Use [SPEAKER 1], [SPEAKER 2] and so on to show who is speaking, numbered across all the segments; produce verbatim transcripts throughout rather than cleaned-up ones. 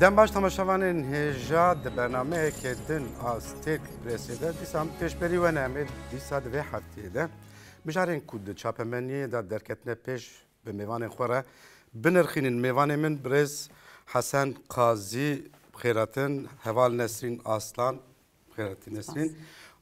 [SPEAKER 1] دم باش تماشاوانên hêja di bernameyekê din az têk presê de dîsa pêşberî we nemê dîsa di vê hefteyê de mijarên ku di çapemeniyê de derketine pêş bi mêvanên xwe re binirxînin. Mêvanê min birêz Hesen Qazî bixêratin, Heval Nesrîn Aslan bixêratî Nesrîn,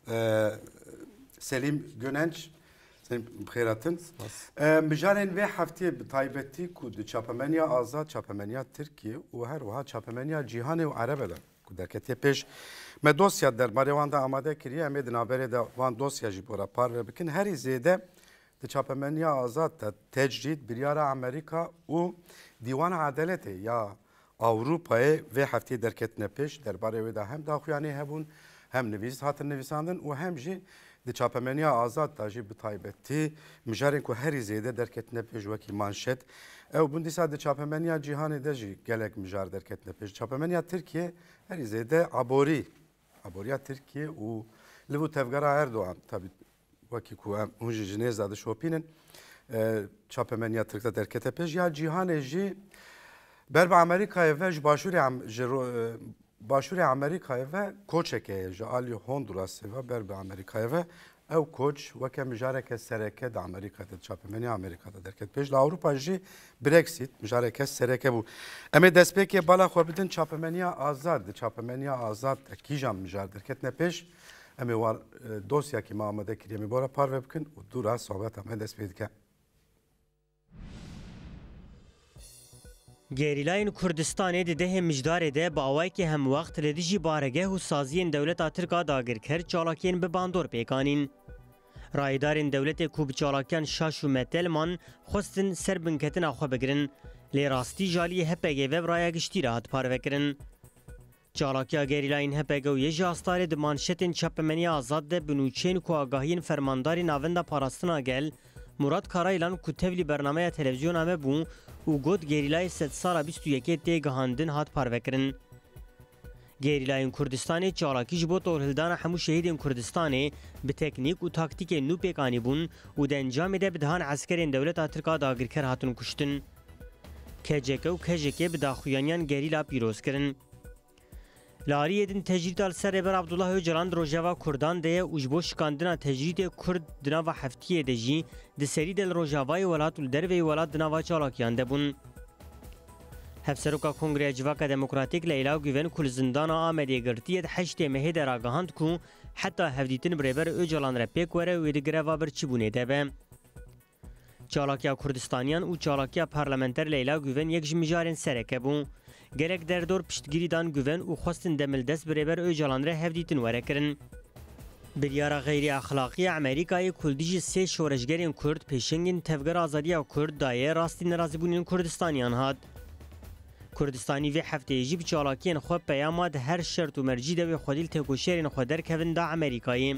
[SPEAKER 1] Selîm Gunenc bixêratin. Mijarên vê hefteyê bi taybetî ku di çapemeniya azad, çapemeniya Tirkiye û her wiha çapemeniya cîhanê û Erebê de ku derketiye pêş me dosya derbarê wan de amade kiriye, em ê di naberê de wan dosya jî bora parve bikin. Herî zêde di çapemeniya azad de tecrîd biryara Amerîka û Dîwana Edaletê ya Avrupayê vê hefteyê derketine pêş derbarê wê de hem daxuyanî hebûn, hem nivîs hatin nivîsandin û hem jî di çapemeniya azad da jî bi taybetî mijarên ku herî zêde derketine pêş wekî manşet. Ew bûn dîsa di çapemeniya cîhanê de jî gelek mijar derketine pêş. Çapemeniya Tirkiye herî zêde aborî, aboriya Tirkiye û li vû tevgera Erdoğan tabii wekî ku em hûn jî ji nêza dişopînin çapemeniya Tirk de derkete pêş ya cîhanê jî ber bi Amerîkayê ve ji başûrê ji başûrê Amerîkayê ve koçeke ye ji alî Hondurasê ve ber bi Amerîkayê ve ew koç weke mijareke sereke di Amerîkayê de çapemeniya Amerîka'da derket pêş. Li Awropa jî Brexit mijareke sereke bû. Em ê destpêkê bala xwe bidin çapemeniya azad di çapemeniya azad de kîjan mijar derketine pêş. Em ê war dosyakî me amade kiriye me bora parve bikin û dûra sohbeta me dest pê dike.
[SPEAKER 2] Gerîlayên Kurdistanê di dehê mijdarê de bi awayekî hemwext li dijî baregeh û saziyên dewleta Tirk a dagirker çalakiyên bi bandor pêkanîn. Raydarên dewletê ku bi çalakiyan şaş û metelman xwestin ser binketina xwe bigirin, lê rastî jaliyê H P G ve raya giştî re hat parvekirin. Çalakiya gerîlayên H P G û yê ji astarê di manşetên çapemeniya azad de bi nûçeyên ku agahiyên fermandarî navenda parastina gel, Murat Karaylan ku tevlî bernameya televizyona me bû û got gerîlayê sed sala bîst û yekê tê gihandin hat parvekirin. Gerîlayên Kurdistanê çalakî ji bo torhildana hemû şehîdên Kurdistanê bi teknîk û taktîkên nû pêkanî bûn û di encamê de bi dihan eskerên dewleta Tirk a dagirker hatin kuştin. K C K û K J K bi daxuyaniyan gerîla pîroz kirin. Li Aliyê din tecrîd al ser rêber Abdullah Öcalan di Rojava Kurdan de ye û ji bo şikandina tecrîdê Kurd di nava heftiyê de jî di serî de li Rojavayê welat û li derveyê welat di nava çalakiyan de bûn. Hevseroka Kongreya Civaka Demokratîk Leyla Güven ku li zindana Amedê girtiye di heştê mehê de ragihand ku heta hevdîtin bi rêber Öcalan re pêk were wê di greva birçîbûnê de be. Çalakiya Kurdistaniyan û çalakiya parlamenter Leyla Güven yek ji mijarên sereke bû. Gerek derdor piştgirî dan Güven û xwestin demildest bi rêber Öcalan re hevdîtin were kirin. Biryara xeyrî axlaqî Amerîkayê ku dijî sê şoreşgerên Kurd pêşengên tevgera azadiya Kurd daye rastî nerazîbûnên Kurdistaniyan hat. Kurdistanî vê hefteyê jî bi çalakiyên xwe peyama di her şert û mercî de wê xwedîl têkoşerên xwe derkevin da Amerîkayê.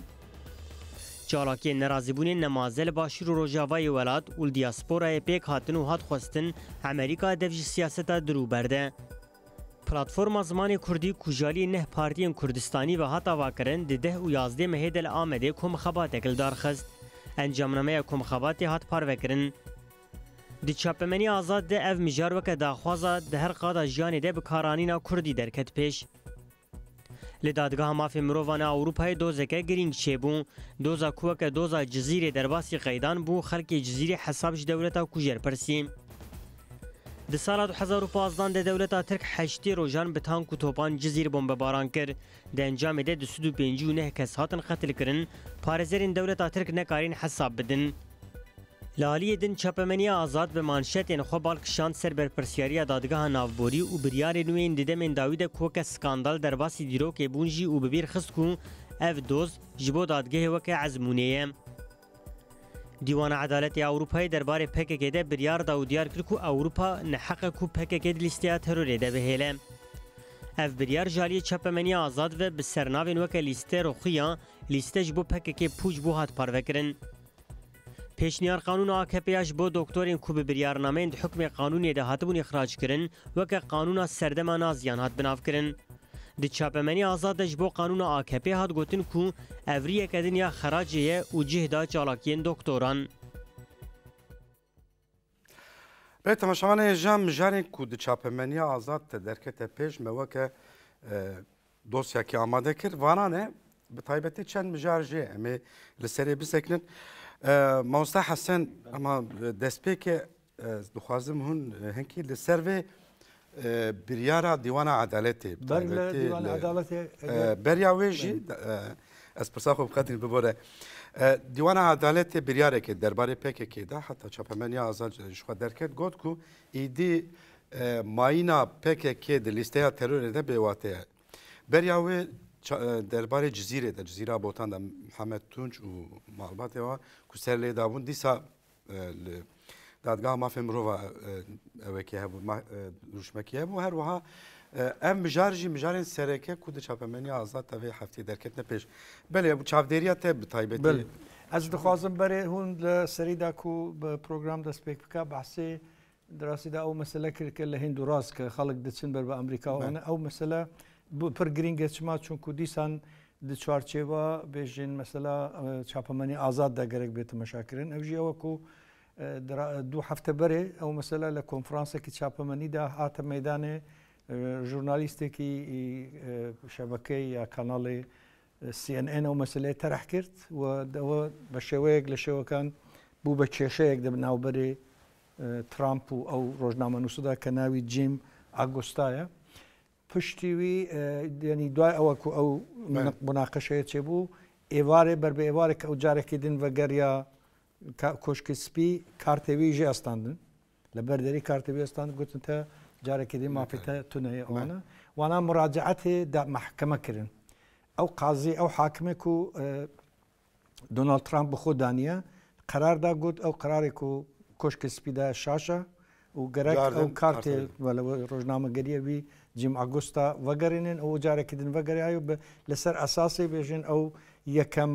[SPEAKER 2] Çalakiyên nerazîbûnên nemaze li başûr û Rojavayê welat û li diasporayê pêk hatin û hat xwestin Amerîka dev ji siyaseta dirûber de. Platforma Zimanê Kurdî ku jaliyê neh partiyên Kurdistanî ve hat avakirin di deh û yazdê mehê de li Amedê komxebatek li darxist. Encamnameya komxebatê hat parvekirin. Di çapemeniya azad de ev mijar weke daxwaza di her qada jiyanê de bi karanîna Kurdî derket pêş. Li dadgeha mafê mirovan a Ewropayê dozeke girîng çêbû. Doza ku weke doza cizîrê derbasî qeydan bû xelkê cizîrê hesab ji dewleta kujerpirsî. Di sala du hezar û panzdeh de dewleta Tirk heştê rojan bi tank û topan cizîr bombebaran kir. Di encamê de di sud û pêncî û neh kes hatin qetil kirin, parêzerên dewleta Tirk nekarîn hesab bidin. Li Aliyê din çapemeniya azad bi manşetên xwe balkişand ser berpirsyariya dadgeha navborî û biryarên wê di demên dawî de ku weke skandal derbasî dîrokê bûn jî û bi bîr xist ku ev doz ji bo dadgehê weke ezmûnê ye. Dîwana Edaletê Ewropayê derbarê P K K de biryar da û diyar kir ku Ewropa neheqe ku P K K di lîsteya terorê de bihêle. Ev biryar jaliyê çapemeniya azad ve bi sernavên weke lîste roxiya lîste ji bo P K K pûç bû hat parvekirin. Pêşniyar qanûna A K P ji bo doktorên ku bi biryarnameyên di hukmê qanûnê de hatibûn îxrac kirin weke qanûna serdema naziyan hat binavkirin. Di çapemeniya azad de ji bo qanûna A K P hat gotin ku evriyeke din ya xeracê ye û cih da çalakiyên doktoran.
[SPEAKER 1] به تماشاوان جام جارین کو د چاپمنیا آزاد درکت پیش موکه dosya ki amade kir vanane bi taybeti çend mijarjê em ê li serê bisekinin Mamosta Hesen ama destpêkê dixwazim hûn hinkî li ser vê biryara Dîwana Edaletê
[SPEAKER 3] Dîwana Edaletê
[SPEAKER 1] beriya wê jî ez pirsa xwe biqetin bibore Dîwana Edaletê biryareke derbarê P K K'da heta çapemeniya azad ji xwe derket got ku îdî mayîna P K K di lîsteya terorê de bêwate ye Berya wê derbarê Cizîrê de Cizîra botan de Mihemed Tunç û malbatê wa ku ser lê dabûn dîsa li dadgeha mafê mirova evekê hebû rûşmekî hebû her wiha em mijar jî mijarên sereke ku di çapemeniya azad tevê heftê derketine pêş belê bu çavdêriya te bi taybetî
[SPEAKER 3] ez dixwazim berê hûn li serî da ku bi program dest pêk bike behsê dirasî de ew mesele kir ke li hênd û rast ke xelek diçin ber bi Amerîka wan ew mesele پر گرینگ چما چون کو دیسان د چوارچێوا بێژین مثلا چاپەمەنی ئازاد دەگەرێک بێتە مەشاکردن ئەو ژیەوە کو دوو هەفتە بەرێ ئەو مەسەلا لە کۆنفرانسێکی چاپەمەنیدا هاتە مەدانێ ژورنالیستێکی شەبەکەی یا کاناڵی سی ئەن ئێن ئەو مەسلەیە تەرەح کرد و ئەوە بە شێوەیەک لە شێوەکان بوو بە کێشەیەک دە بناوبەرێ ترامپ و ئەو ڕۆژنامە نووسدا کە ناوی جیم ئاگۆستایە پشتیوی ینی دوای ئەوە کو ئەو مناقەشەیە چێبوو ئێوارێ بەر بە ئێوارێک ئەو جارێکی دن بەگەریا کۆشکی سپی کارتێوی ژێ ئەستاندن لە بەردەری کارتێوی ئەستان گوتن تە جارێکی دی مافێتە تونەیە ئەوانە وانە مراجعەتێ دا محکەمە کردن ئەو قازی ئەو حاکمێک و دۆناڵد ترامپ بخۆ دانیە قەراردا گوت ئەو قەرارێک و کۆشکی سپیدا شاشە و گەرەک ئەو کارتێ ڕۆژنامەگەریەوی جیم ئاگۆستا وەگەڕێنن ئەو جارێکی دن وەگەریایە لەسەر ئەساسی بێژن ئەو یەکەم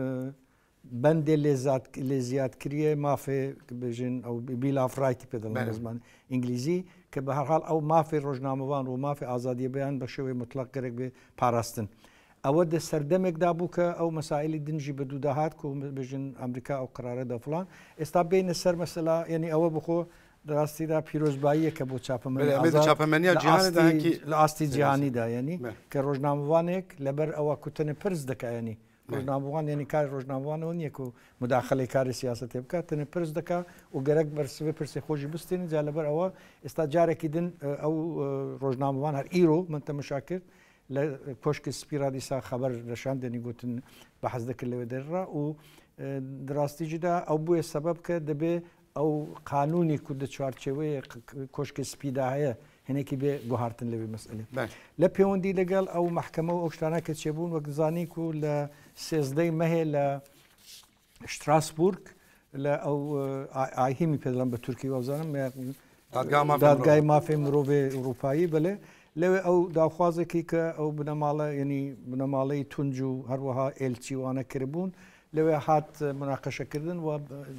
[SPEAKER 3] بەندێ لێ زیادکریە مافێ بێژن ئەو بیلافرایتی پێدەڵێن زمان ئینگلیزی کە بە هەرحاڵ ئەو مافی ڕۆژنامەوان و مافی ئازادیە بەیان بە شێوەی مطلق گەرێک بێ پاراستن ئەوە دە سەردەمێکدا بوو کە ئەو مەسائلی دنجی بە دووداهات و بێژن ئەمریکا ئەو قرارەدا فڵان ئێستا بینە سەر مەسەلا یعنی ئەوە بخۆ ڕاستیدا پیرۆزباییە کە بۆ
[SPEAKER 1] چاپەمەنیا
[SPEAKER 3] لە ئاستی جیهانیدا ینی کە ڕۆژنامەوانێک لەبەر ئەوە کوتنە پرس دەکایەنی ڕۆژنامەوان ینی کار ڕۆژنامەوانەوە نیەک و مداخەڵی کاری سیاسەتێ بکات تەنە پرس دەکا و گەرەک بەرسێ پرسی خۆشی بستێنی جا لەبەر ئەوە ئێستا جارێکی دن ئەو ڕۆژنامەوان هەر ئیرۆ من تەمەشا کرد لە کۆشکی سپیرا دیسا خەبەر لەشان دێنی گوتن بە حەز دەکرد لەوێ دەرڕا و دراستیجیدا ئەو بووە سەبەب کە دەبێ ئەو قانونی کو دە چوارچێوەیە کۆشکی سپیدا هەیە هەنێکی بێ گوهارتن لەوێ مەسئلێ لە پەیوەندی لەگەڵ ئەو محکەمە و ئەو شتانە کە چێبوون وەک زانی و لە سێزدەی مەهێ لە شتراسبورگ لە ئەو ئاهیمی پێدەڵم بە تورکی وەزانم دادگای مافی مرۆڤێ ئەوروپایی بڵێ لەوێ ئەو داخوازێکی کە ئەو بنەماڵە ینی بنەماڵەی تونج و هەروەها ئێلچیوانە کردبوون لەوێ هات مناقەشەکردن و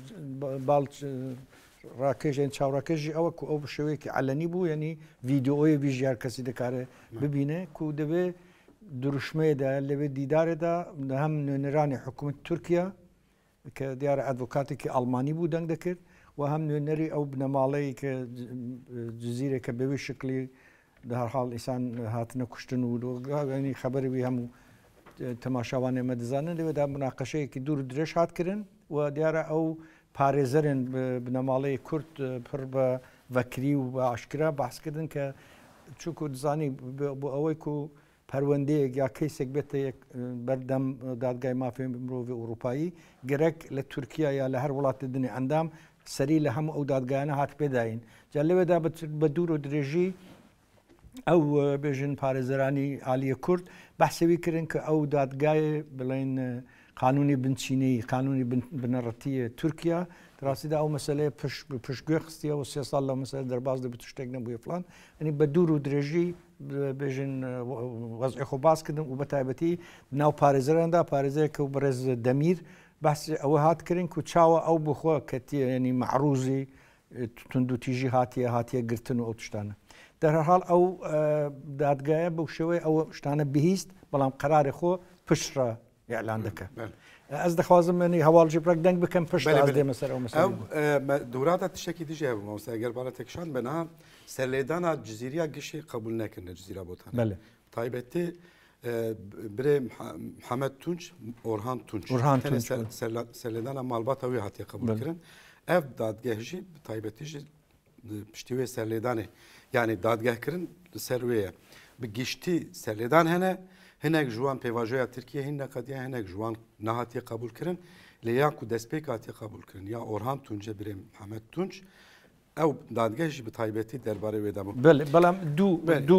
[SPEAKER 3] ڕاکێژێن چاوڕاکێژی ئەوە و ئەو شێوەیەکی علەنی بوو ینی ڤیددیۆی ڤژیار کەسی دەکارێ ببینێ و دەبێ دروشمەیەدا لەوێ دیدارێدا هەم نوێنەرانی حکوومەت تورکیا کە دیارە ئەدڤۆکاتێکی ئەڵمانی بوو دەنگ دەکرد و هەم نوێنەری ئەو بنەماڵەی کە جززیرێکە بەوێ شکلی هەرحاڵ ئیسان هاتنە کوشتن و ینی خەبەروی هەموو تەماشاوانێ مە دەزانن لەوێدا مناقەشەیەکی دوور درێژ هاتکردن و دیارە ئەو پارێزەرن بنەماڵەی کورد پڕ بە ڤەکری و بە عشکرا باسکردن کە چووک و دزانی بۆ ئەوەی و پەروەندەیەک یا کەیسێک بێتە بەردەم دادگای مافی مرۆڤ ئەوروپایی گەرەک لە تورکیا یا لە هەر وڵاتی دنیا ئەندام سەری لە هەموو ئەو دادگایانە هات پێداین جا لەوێدا بە دوور و درێژی ئەو بێژن پارێزەرانی عالیە کورد بەحسەوی کردن کە ئەو دادگای بڵێن قانونی بنچینەی قانونی بنەڕەتیە تورکیا ڕاستیدا ئەو مەسلەیە پشتگوێ خستیەوە سێ ساڵ لە مەسەر دەرباز دەبێت شتێک نەبووە فلان ئەنی بە دوور و درێژی بێژن وەزعی خۆ باسکردن و بە تایبەتی ناو پارێزەراندا پارێزەیەکە و بەڕێز دەمیر بەحسی ئەوە هاتکردن و چاوە ئەو بخۆ کە ینی معروزی توندوتیژی هاتیە هاتیە گرتن و ئەو تشتانە دەرحاڵ ئەو دادگایە بەو شێوەیە ئەو شتانە بهیست بەڵام قەراری خۆ پشتڕە یاعلان دەکە از دخوازم منی هوال جبرک دنگ بکم پشت
[SPEAKER 1] بله،
[SPEAKER 3] از
[SPEAKER 1] بله.
[SPEAKER 3] دی مثلا او مثلا
[SPEAKER 1] او اه، دورات تشکی دیجه هبو مثلا اگر بالا تکشان بنا سرلیدانا جزیریا گشی قبول نکنه جزیره بوتانه
[SPEAKER 3] بله
[SPEAKER 1] تایبتی اه، بره مح- محمد تونج اورهان تونج
[SPEAKER 3] اورهان
[SPEAKER 1] تنه
[SPEAKER 3] تونج،
[SPEAKER 1] سر-
[SPEAKER 3] بله.
[SPEAKER 1] سرلا- سرلیدانا مالباتا وی هاتی قبول
[SPEAKER 3] بله.
[SPEAKER 1] کرن ev dadgehji taybetici piştiwe serledane yani dadgeh kirin serweye bi gişti serledan hene hinek juan pevajoya Türkiye hinne kadiye hinek juan nahatiye kabul kirin le ya ku despek hatiye kabul kirin ya Orhan Tunç'e bire Muhammed Tunç ev dadgehji bi taybeti derbare ve dabu.
[SPEAKER 3] بله بلام دو
[SPEAKER 1] بله.
[SPEAKER 3] دو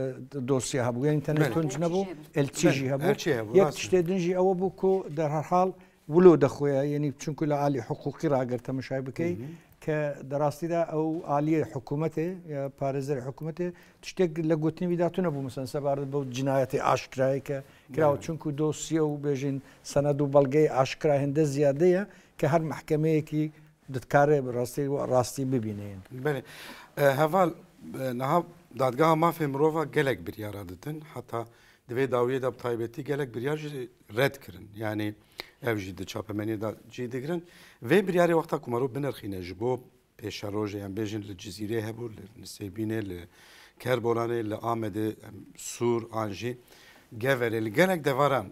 [SPEAKER 3] دوسیا هبو یعنی تنه
[SPEAKER 1] بله.
[SPEAKER 3] تونج نبو التیجی
[SPEAKER 1] بله.
[SPEAKER 3] هبو
[SPEAKER 1] الچی هبو،
[SPEAKER 3] یک
[SPEAKER 1] راست.
[SPEAKER 3] تشتی دنجی او بو کو در هر حال ولو دخویا یعنی چونکو لعالی حقوقی را اگر تمشای بکی که دراستی دا او عالی حکومته یا پارزر حکومته تشتی لگوتنی ویداتون نبو مثلا سبارد بود جنایت آشکرایی که کراو چونکو دوسیا و بیجین سند و بلگه آشکرا هنده زیاده یا که هر محکمه کی دتکاره راستی و راستی ببینین
[SPEAKER 1] بله heval naha dadgaha mafê mirova gelek biryara ditin heta divê dawiyê de bi taybetî gelek biryar jî red kirin yani ev jî di çapemeniyê de cî digirin vê biryarê wexta ku merov binirxîne ji bo pêşerojê yan bêjin li Cizîrê hebû li Nisêbînê li Kerboranê li Amedê Sûr an jî Geverê li gelek devaran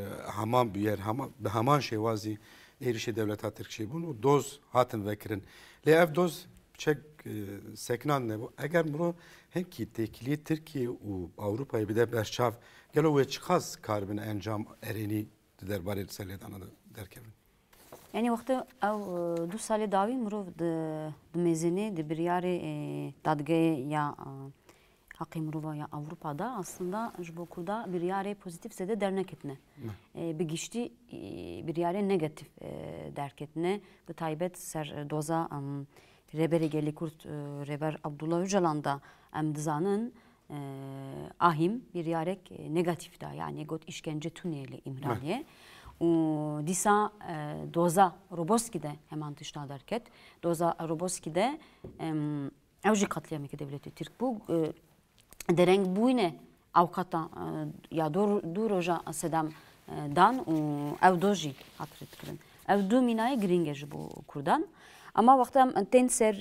[SPEAKER 1] heman biyer bi heman şêwazî êrişê devleta Tirkiyê bûn û doz hatin vekirin lê ev doz çek seknan ne bu eğer mro hemki tekili Türkiye u Avrupa'yı bir de berçav gelo ve çıkaz karbin encam ereni derbarı selledana derken
[SPEAKER 4] Yani vakti ev du sali davi mro de mezene de bir yare dadgaya ya hakkı mrova ya Avrupa'da aslında jbokuda bir yare pozitif zede dernek etne. Bir geçti bir yare negatif derk etne. Bu taybet ser doza Reberi geli kurt Reber Abdullah Öcalan'da emdizanın ahim bir yarek negatif da yani got işkence tuneli İmraniye. Disa doza Roboski'de hemen dışta derket. Doza Roboski'de evci katliamı ki devleti Türk bu dereng bu yine avukata ya dur duroja sedam dan ev doji hatırlık kırın. Ev du minaya gringej bu kurdan. Ama vaktam ten ser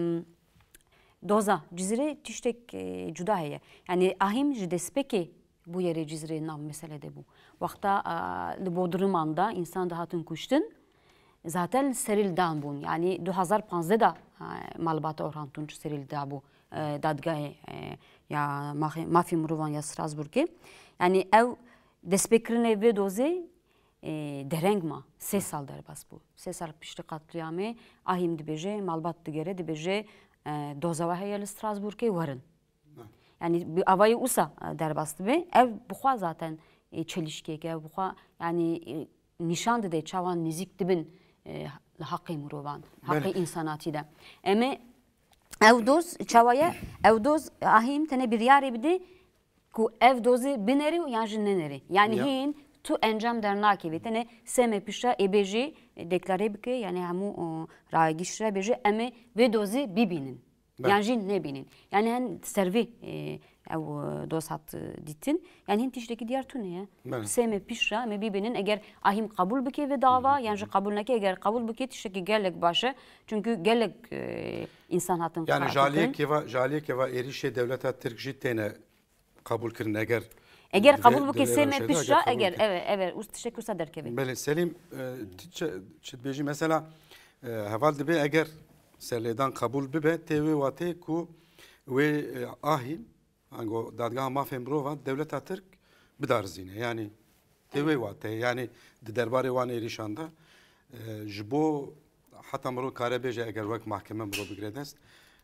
[SPEAKER 4] doza cizre tiştek cuda heye. Yani ahim jidespeki bu yere cizre nam meselede bu. Vakta li Bodrum'anda insan da hatun kuştun. Zaten seril dan bun. Yani iki bin on beşte malbata Orhan Tunç seril da bu dadgahı ya mafi Mrovan ya Strasbourg'e. Yani ev despekirine ve doze dereng ma sê sal derbas bû sê sal piştî qetliyamê ahîm dibêje malbat digere dibêje doza heye li Strasbourgê werin yani bi avayê wisa derbas dibe ev bixwe zaten çelişkiyek ev bixwe yani nîşan dide çawan nêzik dibin li heqê mirovan heqê însanatî de em ê ew doz çawaya ew doz ahîm tene biryarê bide ku ev dozê binêrî û yan jî nenerî yani hîn tu encam dernakê vêtine semê pişta êbêjî deklare bike yani hemû ragîşre bêje em ê vê dozê bibînin yan jî nebînin yani hen servê ew doz hat dîtin yani hin tiştekî diyar tune ye semê pişra em ê bibînin eger ahîm qebûl bike vê dava yan jî qebûl neke eger qebûl bike tiştekî gelek baş e çünkü gelek insan hatin
[SPEAKER 1] yani jaliyek keva jaliyek keva êrişê devleta Tirk jî têne kabul kirin eger
[SPEAKER 4] eğer kabul bu keseme pişra eğer evet evet ust teşekkür saderkevi.
[SPEAKER 1] Bele Selim çitbeji mesela heval dibe eğer serledan kabul bibe tevi vate ku ve ahim ango dadgah mafê mirova devleta Tirk bidarzîne yani tevi vate yani di derbarê wan êrîşanda ji bo heta mirov kare bêje eğer wek mahkeme mirov bigire dest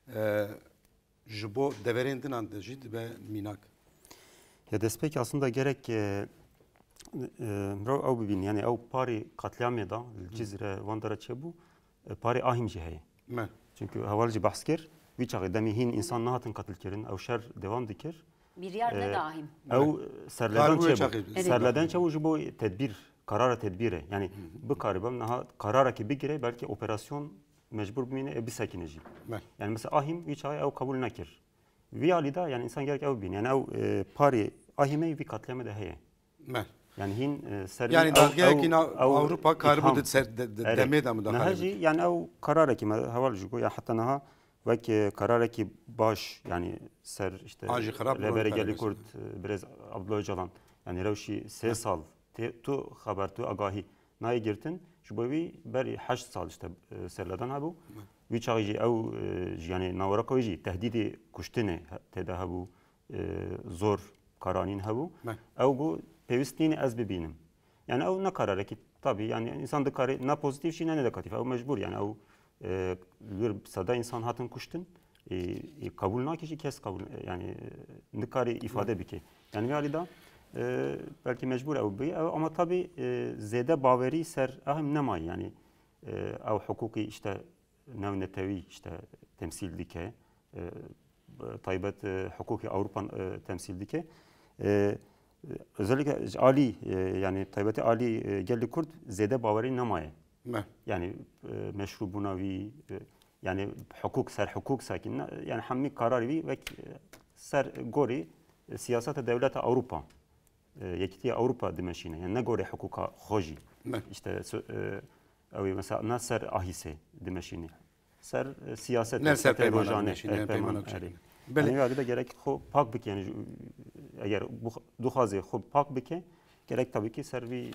[SPEAKER 1] ji bo deverên dinan de jî dibe mînak.
[SPEAKER 5] Ya despek aslında gerek mro ew bibîn yani ew parê katliamê da li Cizre Wandara çêbû parê ahîm jî heye. Çünkü heval jî behs kir wî çaxê demê hîn insan nehatin qatilkirin ew şer devam dikir.
[SPEAKER 4] Bir yer ne de ahîm.
[SPEAKER 5] Ew serledan çêbû. Serledan çêbû ji bo tedbîr karara tedbîre yani bikarîbem niha kararekî bigire belki operasyon mecbur bimîne e bisekine jî. Yani mesela ahîm wî çaxê ew kabul nekir. Vî alî da yani insan gerek ew bîne yani ew parê ahîmê wî katliamê de heye. Yani hin ser
[SPEAKER 1] yani dalgaya ki Avrupa karbu demê de
[SPEAKER 5] müdahale. Nehci yani ev karara ki heval jiko ya hatta naha ve ki karara ki baş yani ser işte Rebere Geli Kurd biraz Abdullah Öcalan yani revşi se sal tu haber tu agahi nayı girtin şu boyu beri haş sal işte serladan habu ve çağıcı ev yani navara koyucu tehdidi kuştine teda habu zor karanin habu ev bu pevistliğini ez bibinin yani ev ne karara ki tabii yani insan da karı ne pozitif şey ne negatif ev mecbur yani ev bir sada insan hatın kuştun e, kabul nakişi kes kabul yani ne karı ifade bike yani realida e, belki mecbur ev bi ama tabii e, zede baveri ser ahim nemay yani e, ev hukuki işte nevnetevi işte temsil dike e, taybet e, hukuki Avrupa e, temsil dike e, özellikle Ali e, yani taybeti Ali e, geldi Kurd zede baveri nemay yani e, meşru bunavi e, yani hukuk ser hukuk sakin yani hammi kararı ve ser gori siyasete devlet Avrupa yektiye Avrupa dimeşine yani ne gori hukuka hoji işte evi mesela ne ser ahise dimeşine ser siyaset
[SPEAKER 1] ne ser
[SPEAKER 5] rojane yani yani da gerek xo pak bike yani eğer bu du xazi xo pak bike gerek tabii ki servi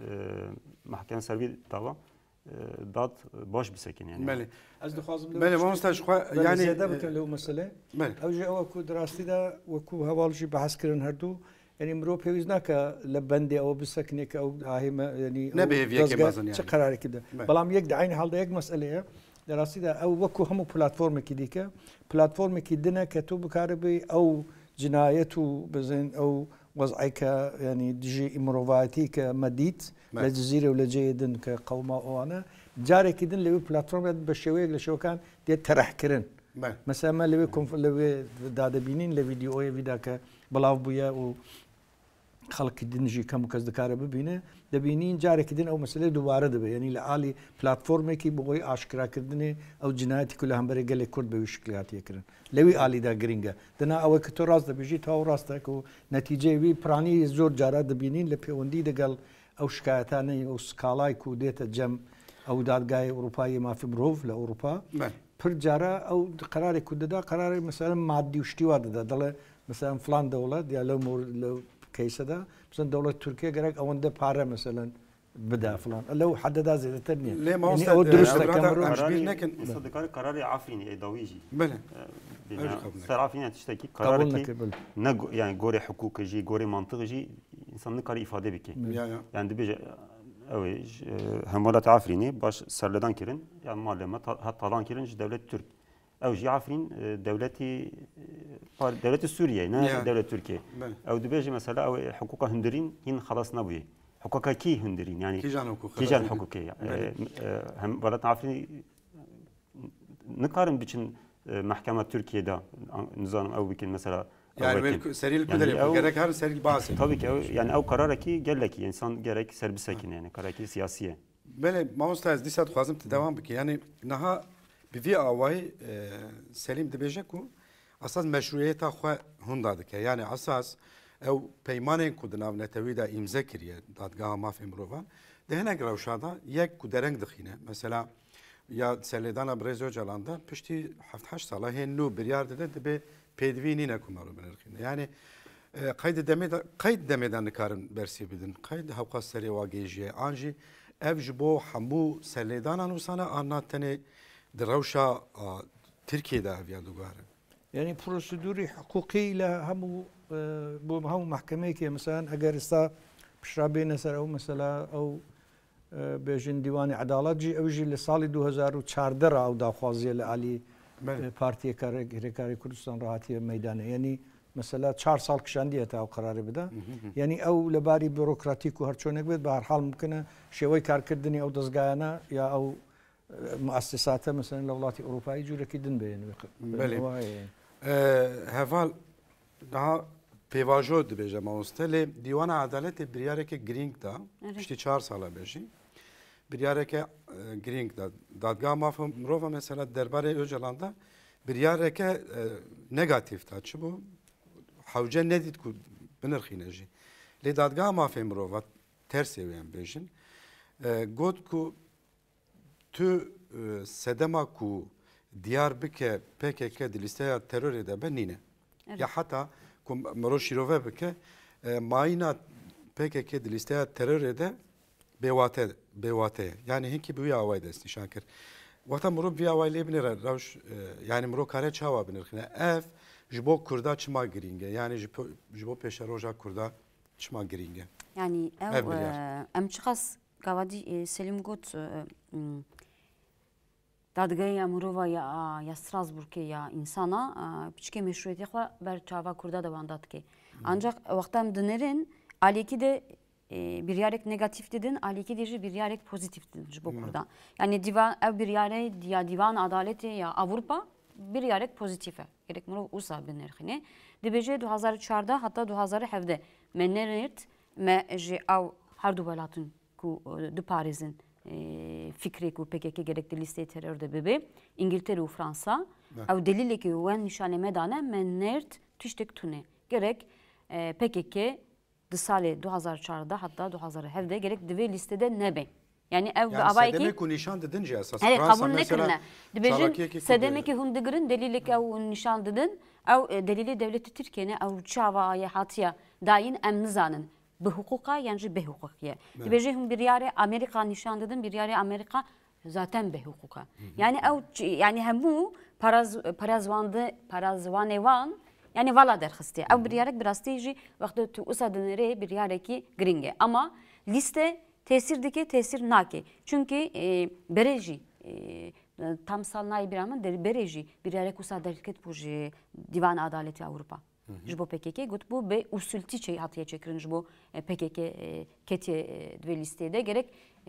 [SPEAKER 5] mahkeme servi dava dad baş bir sekin yani.
[SPEAKER 1] Beli.
[SPEAKER 3] Az dixwazim
[SPEAKER 1] Beli mastaş xo yani
[SPEAKER 3] ziyade bikin leo mesele.
[SPEAKER 1] Beli.
[SPEAKER 3] Ew jî ew ku dirastî de wekû heval jî behs kirin her du yani mirov pêwîst nake li bendê ew bisekine ke ew ahê me yani
[SPEAKER 1] ne bêheviyekê mezin yani.
[SPEAKER 3] Çi qerarekî de. Belam yek de aynı halde yek mesele ye. Dirastî de ew wekû hemû platformekî dîke platformekî dine ke tu bikaribî ew cinayet û bizin ew وضعك يعني دجي إمروفاتي كمديت للجزيرة ولا جيدن كقوما أوانا جاري كدن لوي بلاتفورم بشوية لشو كان دي ترح كرن مثلا ما لوي كونف لوي دادا بينين لفيديو أي فيدا ك بلاف بويا و خلق كدن جي كم كز دكارة ببينه دبينين جاري كدن أو مسألة دوباره دبي يعني لعالي بلاتفورم كي بقوي آشكرا كردني أو جنايتي كلها هم برجع لكرد بوشكلاتي كرن لوي عالي دا جرينجا دنا أول كتور راس دبيجي تاو راستك ونتيجة وي براني زور جارا دبينين لبيوندي دقال أو شكايتاني أو سكالاي كوديت جم أو دادجاي أوروباي ما في بروف لأوروبا بر جارا أو قرار كوددا قرار مثلا معدي وشتي وادا دلا مثلا فلان دولة ديالو مور لو كيسة ده مثلا دولة تركيا جرك أو عنده بارة مثلا بدا فلان لو حدد هذه التنمية
[SPEAKER 1] ليه ما
[SPEAKER 3] يعني أو درست
[SPEAKER 1] كاميرون
[SPEAKER 5] لكن صدقني قرار عفريني دويجي
[SPEAKER 1] بله
[SPEAKER 5] صار عفريني تشتكي قرار كي نج يعني جوري حقوق جي جوري منطق جي إنسان نقاري إفادة بكي يعني دبيج أوي همولات عفريني باش سرلدان كيرن يعني معلومات هالطالان كيرن دولة ترك أو جي عفرين دولتي دولة سوريا نه دولة تركيا أو دبيجي مثلا أو حقوق هندرين هن خلاص نبوي حقوق كي هندرين يعني
[SPEAKER 1] كي جان حقوق
[SPEAKER 5] كي جان حقوق هم بلد عفرين نقارن بين محكمة تركيا دا نظام أو بكين مثلا
[SPEAKER 1] yani seril kudret gerek her seril bazı.
[SPEAKER 5] Tabii ki yani o karar ki gerek insan gerek serbi sakin yani karar ki siyasiye.
[SPEAKER 1] Böyle mağustayız disat xwazim te devam bike yani naha bir avay Selim dibêje ku asas meşruiyeta xwe hûn dadike yani asas ew peymanên ku di nav netewî de îmze kiriye dadgeha mafê mirovan di hinek rewşa yek ku dereng dixîne mesela ya serlêdana Birêz Öcalan da piştî heft heşt sala hên nû biryar dide dibe pêdivî nîne ku maro binirxîne yani qeyd demê de qeyd demê de nikarin bersî bidin qeyd hewqa serê wa gêjiye an jî ev ji bo hemû serlêdanan wîsana an na tenê di rewşa Tirkiyeyê de ev ya dugare
[SPEAKER 3] يعني بروسيدوري حقوقي لا هم بو هم محكمة كي مثلا اگر استا بشرابين سر او مثلا او بيجن ديوان عدالة جي او جي لسال دو هزار و چهارده او داخوازي لعلي بارتي كاري كردستان راحتي ميدان يعني مثلا چهار سال كشاندية او قرار بدا يعني او لباري بيروقراطيك و هرچونك بيت بهر حال ممكن شوي كاركردني او دزگايانا يا او مؤسساته مثلا لولات اوروبایی جوره کردن بین
[SPEAKER 1] بله هفال daha پیواژو دبیجه ماستله دیوان عدالت بریاره که گرینگ دا پشتی چهار ساله بشی بریاره که گرینگ دا دادگاه مافم روفا مثلا درباره Öcalan'da بریاره که نگاتیف تا چه بو حوجه ندید کو بنرخینه جی لی دادگاه مافم روفا ters eviyen bejin. Got ku tu sedema ku Diyarbakır P K K di listeye terör ede ben nine. Ya hatta ku mero şirove bike mayna P K K di listeye terör ede bewate bewate. Yani hinki bu yavay desti şakir. Vata mero bir yavay lebine ravş yani mero kare çava binirkhine. Ev jibo kurda çıma giringe. Yani jibo jibo peşe roja kurda çıma giringe.
[SPEAKER 4] Yani ev em çıkas gavadi Selim got دادگاه مروا یا یا استراسبورگ یا insana küçük meşruiyeti var ber çava kurda da vandat ki. Ancak vaktam dönerin aliki de bir yarek negatif dedin, aliki de bir yarek pozitif dedin bu kurda. Yani divan ev bir yare ya divan adaleti ya Avrupa bir yarek pozitife. Gerek muru usa benerxine. Dibece دو هزار و چهارده hatta دو هزار و هفده menerirt me je av her du balatın ku du Paris'in fikri ku P K K gerekli listeye terörde bebe İngiltere ve Fransa ev delile ki wen nişane medane menert tüştek tune gerek P K K di sale دو هزار و چهارده hatta دو هزار و هفده gerek dive listede nebe yani ev
[SPEAKER 1] yani
[SPEAKER 4] avay ki
[SPEAKER 1] sedeme ku nişan dedin ya esas
[SPEAKER 4] evet
[SPEAKER 1] Fransa
[SPEAKER 4] kabul ne
[SPEAKER 1] mesela
[SPEAKER 4] kırına dibejin sedeme ki hundigrin delile ki ev nişan dedin ev delili devleti Türkiye'ne ev çava ya hatiya dayin emnizanın به حقوقا یعنی به حقوقیه. دیگه هم بیاری آمریکا نشان دادن بیاری آمریکا zaten به حقوقا. Yani او yani hemu paraz parazvandı parazvanevan yani vala derxiste. Ev biarek brastici vakti tu usadınere biari ki gringe. Ama liste tesirdeki tesir naki. Çünkü e, bereji e, tam salnay bir ama bereji biarek usaderket puji divan adaleti Avrupa. Jbo P K K gut bu be usulti şey hatiye çekirin jbo P K K ketiye dve listede gerek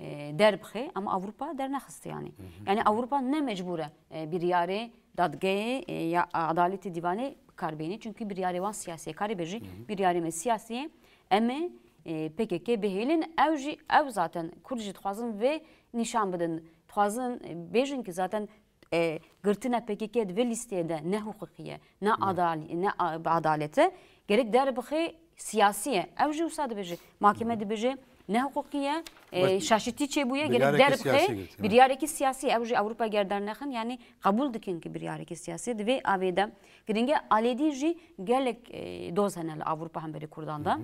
[SPEAKER 4] derbxe ama Avrupa der naxıstı yani. Yani Avrupa ne mecbure bir yare dadgeye ya adaleti divane karbeni çünkü bir yare van siyasiye karibeji bir yare me siyasiye eme P K K behelin evji ev zaten kurji twazın ve nişan bedin twazın bejin ki zaten E, gırtına P K K ve listede ne hukukiye, ne adali, ne adalete gerek derbixi siyasiye. Evji usad beji, mahkeme de beji ne hukukiye, e, şaşıtı çebuye gerek derbixi bir yareki siyasi. Evji Avrupa gerdernekin yani kabul dikin ki bir yareki siyasi ve aveda geringe aledici gerek e, doz henel Avrupa hem beri Kurdan'da.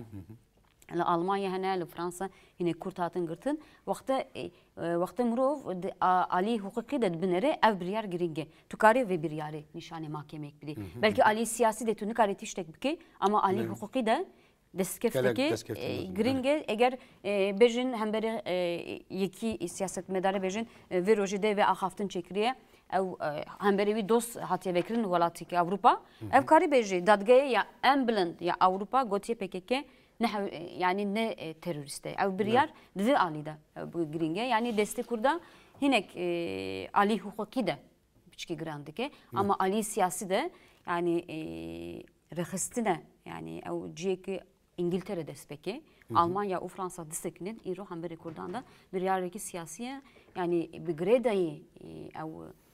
[SPEAKER 4] Almanya hene, Fransa yine kurt hatın gırtın. Vakti vakti murov ali hukuki de binere ev bir yer giringe. Tukari ve bir yere nişane mahkemek biri. Belki ali siyasi de tunu kare tiştek biki ama ali hukuki de deskefteki giringe eğer bejin hem beri yeki siyaset medarı bejin ve rojide ve ahaftın çekiriye ev hem beri bir dost hatiye vekirin velatı ki Avrupa. Ev kari beji dadgaya ya emblend ya Avrupa gotiye P K K ne yani ne teröriste. Ev bir yer dedi alida bu giringe yani destek kurda hinek e, ali hukuki de biçki grandike ama ali siyasi de yani e, rehistine yani ev ciyeki İngiltere despeki Almanya u Fransa destekinin İro hamberi kurdan da bir yerdeki siyasiye yani bir gredayı ev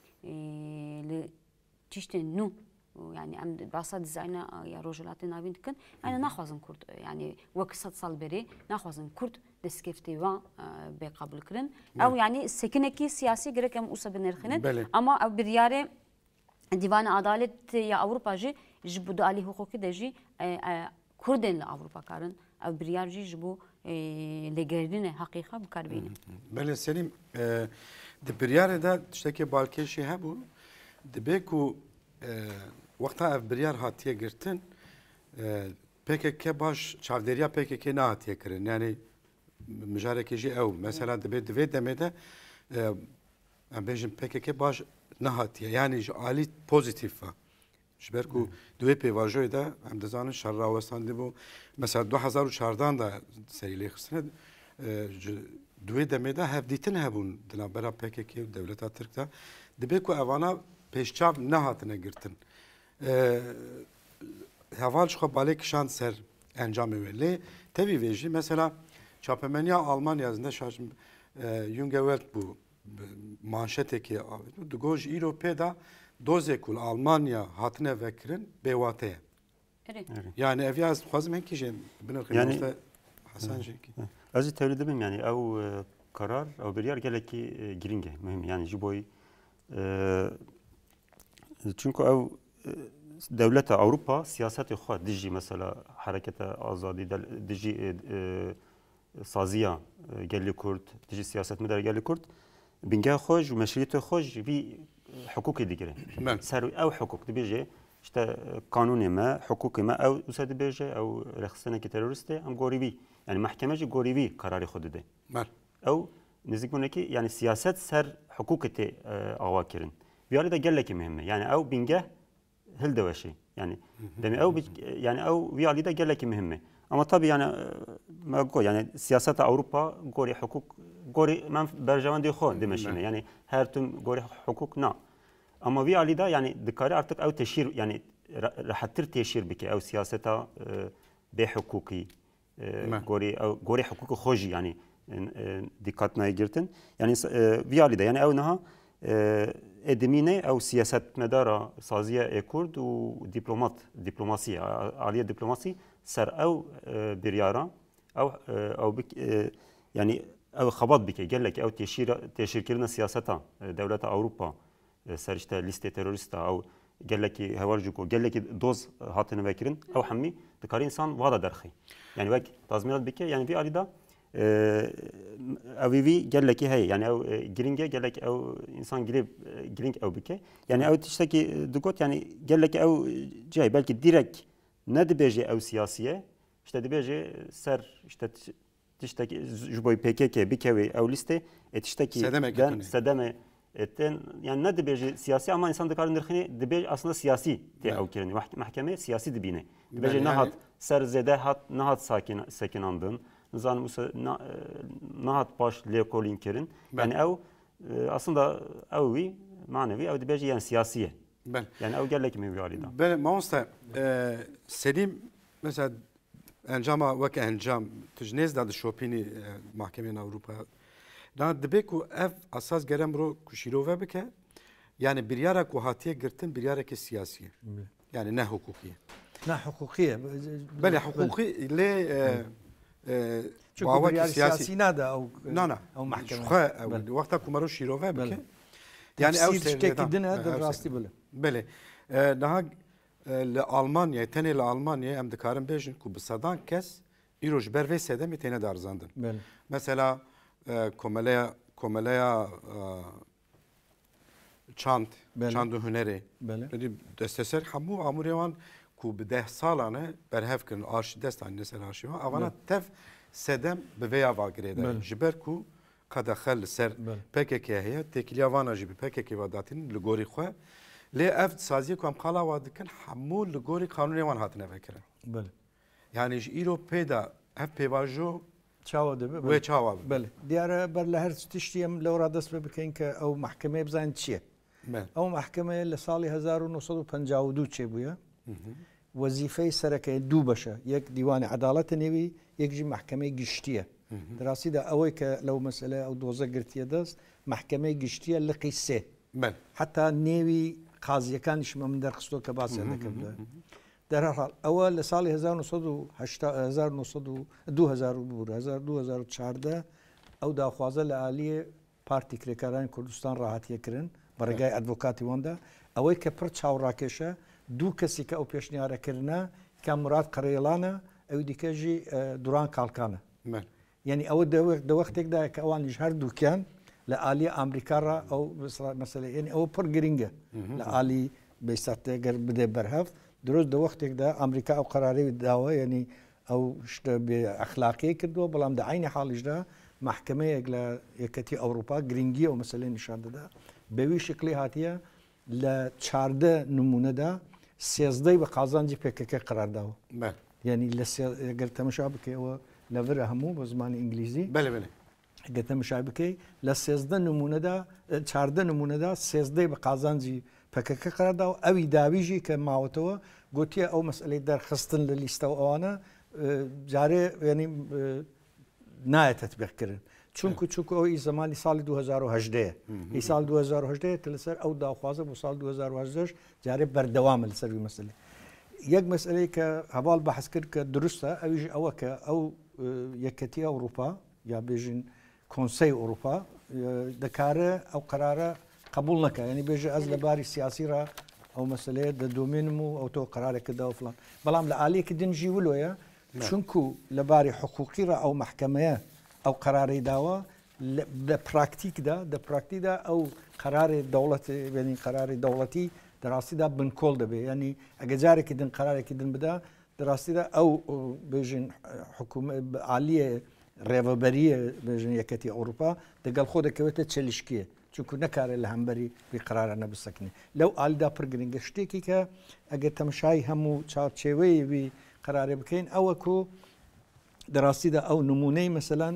[SPEAKER 4] le çişte nu yani em basa dizayna ya rojalatı navin dikin yani naxwazın Kurd yani vakısat sal beri naxwazın Kurd deskefti va be kabul kirin ev yani sekineki siyasi gerek em usa benerxinin ama ev bir yare divan adalet ya Avrupa ji ji bu ali hukuki de ji Kurdenli Avrupa karın ev bir yer ji bu legerine hakika bu karbine.
[SPEAKER 1] Bele Selim de bir yare da tişteki balkeşi ha bu de beku وقتا ev biryar hatiye girtin P K K baş çavderiya P K K ne hatiye kirin yani mücarekeci ev mesela dibe dibe demede em bejim P K K baş ne hatiye yani ali pozitif va şberku dibe pevajoy da em dizanın şarravastan dibu mesela دو هزار و چهارده da serili xisne dibe demede hevditin hebun dinabera P K K devleta Türk'ta dibe ku evana peşçav ne hatine girtin heval şu balek şan ser encam evli tabi veji mesela Çapemenya Almanya yazında şaşım Jungewelt bu manşeteki dugoj Avrupa'da dozekul Almanya hatine vekirin bevate yani ev yaz xwazim henki jin binir
[SPEAKER 5] yani
[SPEAKER 1] حسن جيكي
[SPEAKER 5] أجي تولد بهم يعني أو قرار أو بريار قال لك جرينجة مهم يعني جبوي چونكو أو دولة أوروبا سياسات خوا دجي مثلا حركة آزادي دجي سازية قال لي كرد دجي سياسات مدار قال لي كرد بنجا خوج ومشروعية خوج في حقوق ديجري سارو أو حقوق دبيجي شتا قانون ما حقوق ما أو وساد بيجي أو رخصنا كتيرورستي أم غوريبي يعني محكمة جي غوريبي قرار خود ده أو نزيك منكي يعني سياسات سر حقوق تي أواكرن بيالي ده قال لك مهمة يعني أو بنجا هل دواشي يعني دمي أو يعني أو بيالي ده قال لك مهمة أما طبعا يعني ما أقول يعني سياسات أوروبا غوري حقوق غوري ما برجوان دي خون دمشينا يعني هرتم غوري حقوق نا اما وی علی دا يعني دکاری ارتق او تشیر يعني راح تر تشیر بك او سياستا بحقوقي غوري او غوري حقوق خوجي يعني دقتنا يجرتن يعني وی علی دا يعني او نها ادمينه او سياسات مدار سازيه كرد ودبلومات دبلوماسيه عاليه دبلوماسي سر او بريارا او او بك يعني او خبط بك قال لك او تشير تشير كرنا سياستا دوله اوروبا سرشته لیست تروریستا او قال لك هوارجوكو قال لك دوز هاتن وكرن او حمي دكار انسان وادا درخي يعني وك تازمينات بك يعني في اريدا او في قال لك هي يعني او جرينجا قال لك او انسان قريب جرينج او بك يعني او تشتكي دكوت يعني قال لك او جاي بلكي ديريكت ند بيجي او سياسيه اشتا بيجي سر اشتا تشتكي جبوي بي كي كي بكوي او ليسته تشتكي
[SPEAKER 1] سدمه
[SPEAKER 5] سدمه اتن يعني ند بيجي سياسي اما انسان دكار نرخني دبي اصلا سياسي تي او كرني محكمه سياسي دبينه بيجي نهات سر زده هات نهات ساكن ساكناندن نظام نهات باش ليكولين كرن يعني او اصلا اوي معنوي او دبيجي يعني سياسيه يعني او قال لك من بيالي ده
[SPEAKER 1] بل ما است سليم مثلا انجام وك انجام تجنيز داد شوبيني محكمه اوروبا لا دبيكو اف اساس جرم رو كشيروفا بك يعني بريارة كوهاتيه قرتن بريارة كسياسية يعني نه حقوقية
[SPEAKER 3] نه حقوقية
[SPEAKER 1] بل حقوقي ليه
[SPEAKER 3] شو بريارة سياسي نادا او
[SPEAKER 1] لا
[SPEAKER 3] او محكمة
[SPEAKER 1] او وقتها كمرو شيروفا بك
[SPEAKER 3] يعني او تشتكي دنا دراستي بله
[SPEAKER 1] بله نها لألمانيا تاني لألمانيا ام دكارن بيجن كو بصدان كس يروج بروي سدم تينا دارزاندن مثلا کوملیا کوملیا چاند چاند هنری بله دستسر همو آموریان کو به ده سالانه برهف کن آرش دست آن نسل آرشیو آوانا تف سدم به ویا واگریده جبر کو قد خل سر پکه هیا تکلیا وانا جبی پکه واداتین لگوری خو لی افت سازی کم خالا وادکن همو لگوری قانونی وان هاتنه بکره
[SPEAKER 3] بله
[SPEAKER 1] یعنی ایرو پیدا اف پیواجو
[SPEAKER 3] چاوا دبه
[SPEAKER 1] بله چاوا
[SPEAKER 3] بله دیاره بر لهر تشتیم لورا دست بکن که او محکمه بزن چیه او محکمه لسالی هزار و نهصد و پنجاه و دو چه بوده وظیفه سرکه دو باشه یک دیوان عدالت نوی یک جی محکمه گشتیه دراستی ده اوی که لو مسئله او دوزه گرتیه دست محکمه گشتیه لقیسه حتی نوی قاضی کانش من در خستو که باز نکبله در هر حال اول لسال هزار و نهصد و هشتاد هزار و نهصد و دو هزار بود هزار دو هزار و چهارده او داخوازه لعالی پارتی کرکران کردستان راحتی کردن برای ادوکاتی وانده اوی که پر چاو راکشه دو کسی که او پیشنهاد کردن که مراد قریلانه او دیگه جی دوران کالکانه یعنی او دو وقت یک ده که اوانش هر دو کن لعالی آمریکا را او مثلا یعنی او پر گرینگه لعالی بیست گر بده برهفت درست دو وقت ده امریکا او قراری داوا یعنی او به اخلاقی کردو بلام ده عین حالش ده محکمه اگلا یکتی اروپا گرینگی او مثلا نشان ده به وی شکلی هاتیه ل چارده نمونه ده سیزده به قازانجی پکک قرار داو
[SPEAKER 1] بله
[SPEAKER 3] یعنی لس اگر تماشا بکی او لور همو به زبان انگلیسی
[SPEAKER 1] بله بله
[SPEAKER 3] اگر تماشا بکی ل سیزده نمونه ده چارده نمونه ده سیزده به قازانجی پکک قرار داو اوی داویجی که ماوتو گوتیه او مسئله در خستن لیست و آنها جاره یعنی نه تطبیق کردن چون که چون که او زمانی سال دو هزار و هجده ای سال دو هزار و هجده تلسر او داخوازه و سال دو هزار و هجده جاره بردوام لسر مسئله یک مسئله که حوال بحث کرد که درسته اویج او که او یەکەتی ئەوروپا یا بێژین کۆنسەی ئەوروپا دەکارە ئەو قرارە قبول نەکە ینی بێژە ئەس لەباری سیاسیرا ئەو مەسلەیە دەدۆمێنم و ئەو تۆ قرارێکەدا و فلان بەڵام لە ئالەیەکی دنجی ولۆیە چونکو لەباری حقوقیرە ئەو محکەمەیە ئەو قرارەی داوە لە پراکتیکدا دە پراکتیدا ئەو قراری دەوڵەت بێنی قراری دەوڵەتی دەڕاستیدا بنکۆڵ دەبێت ینی ئەگە جارێکی دن قرارێکی دن بدا دەڕاستیدا ئەو بێژین عالیە ڕێڤەبەریە بێژن یەکەتی ئەوروپا دەگەڵ خۆ دەکەوێتە چێلیشکیە چونکو نەکارێت لە هەمبەری بی قرارە نەبسەکنی لەو ئالیدا پرگرنگە شتێکی کە ئەگەر تەمەشای هەموو چاوچێوەی وی قرارێ بکەین ئەوەکو دەڕاستیدا ئەو نمونەی مەسەلەن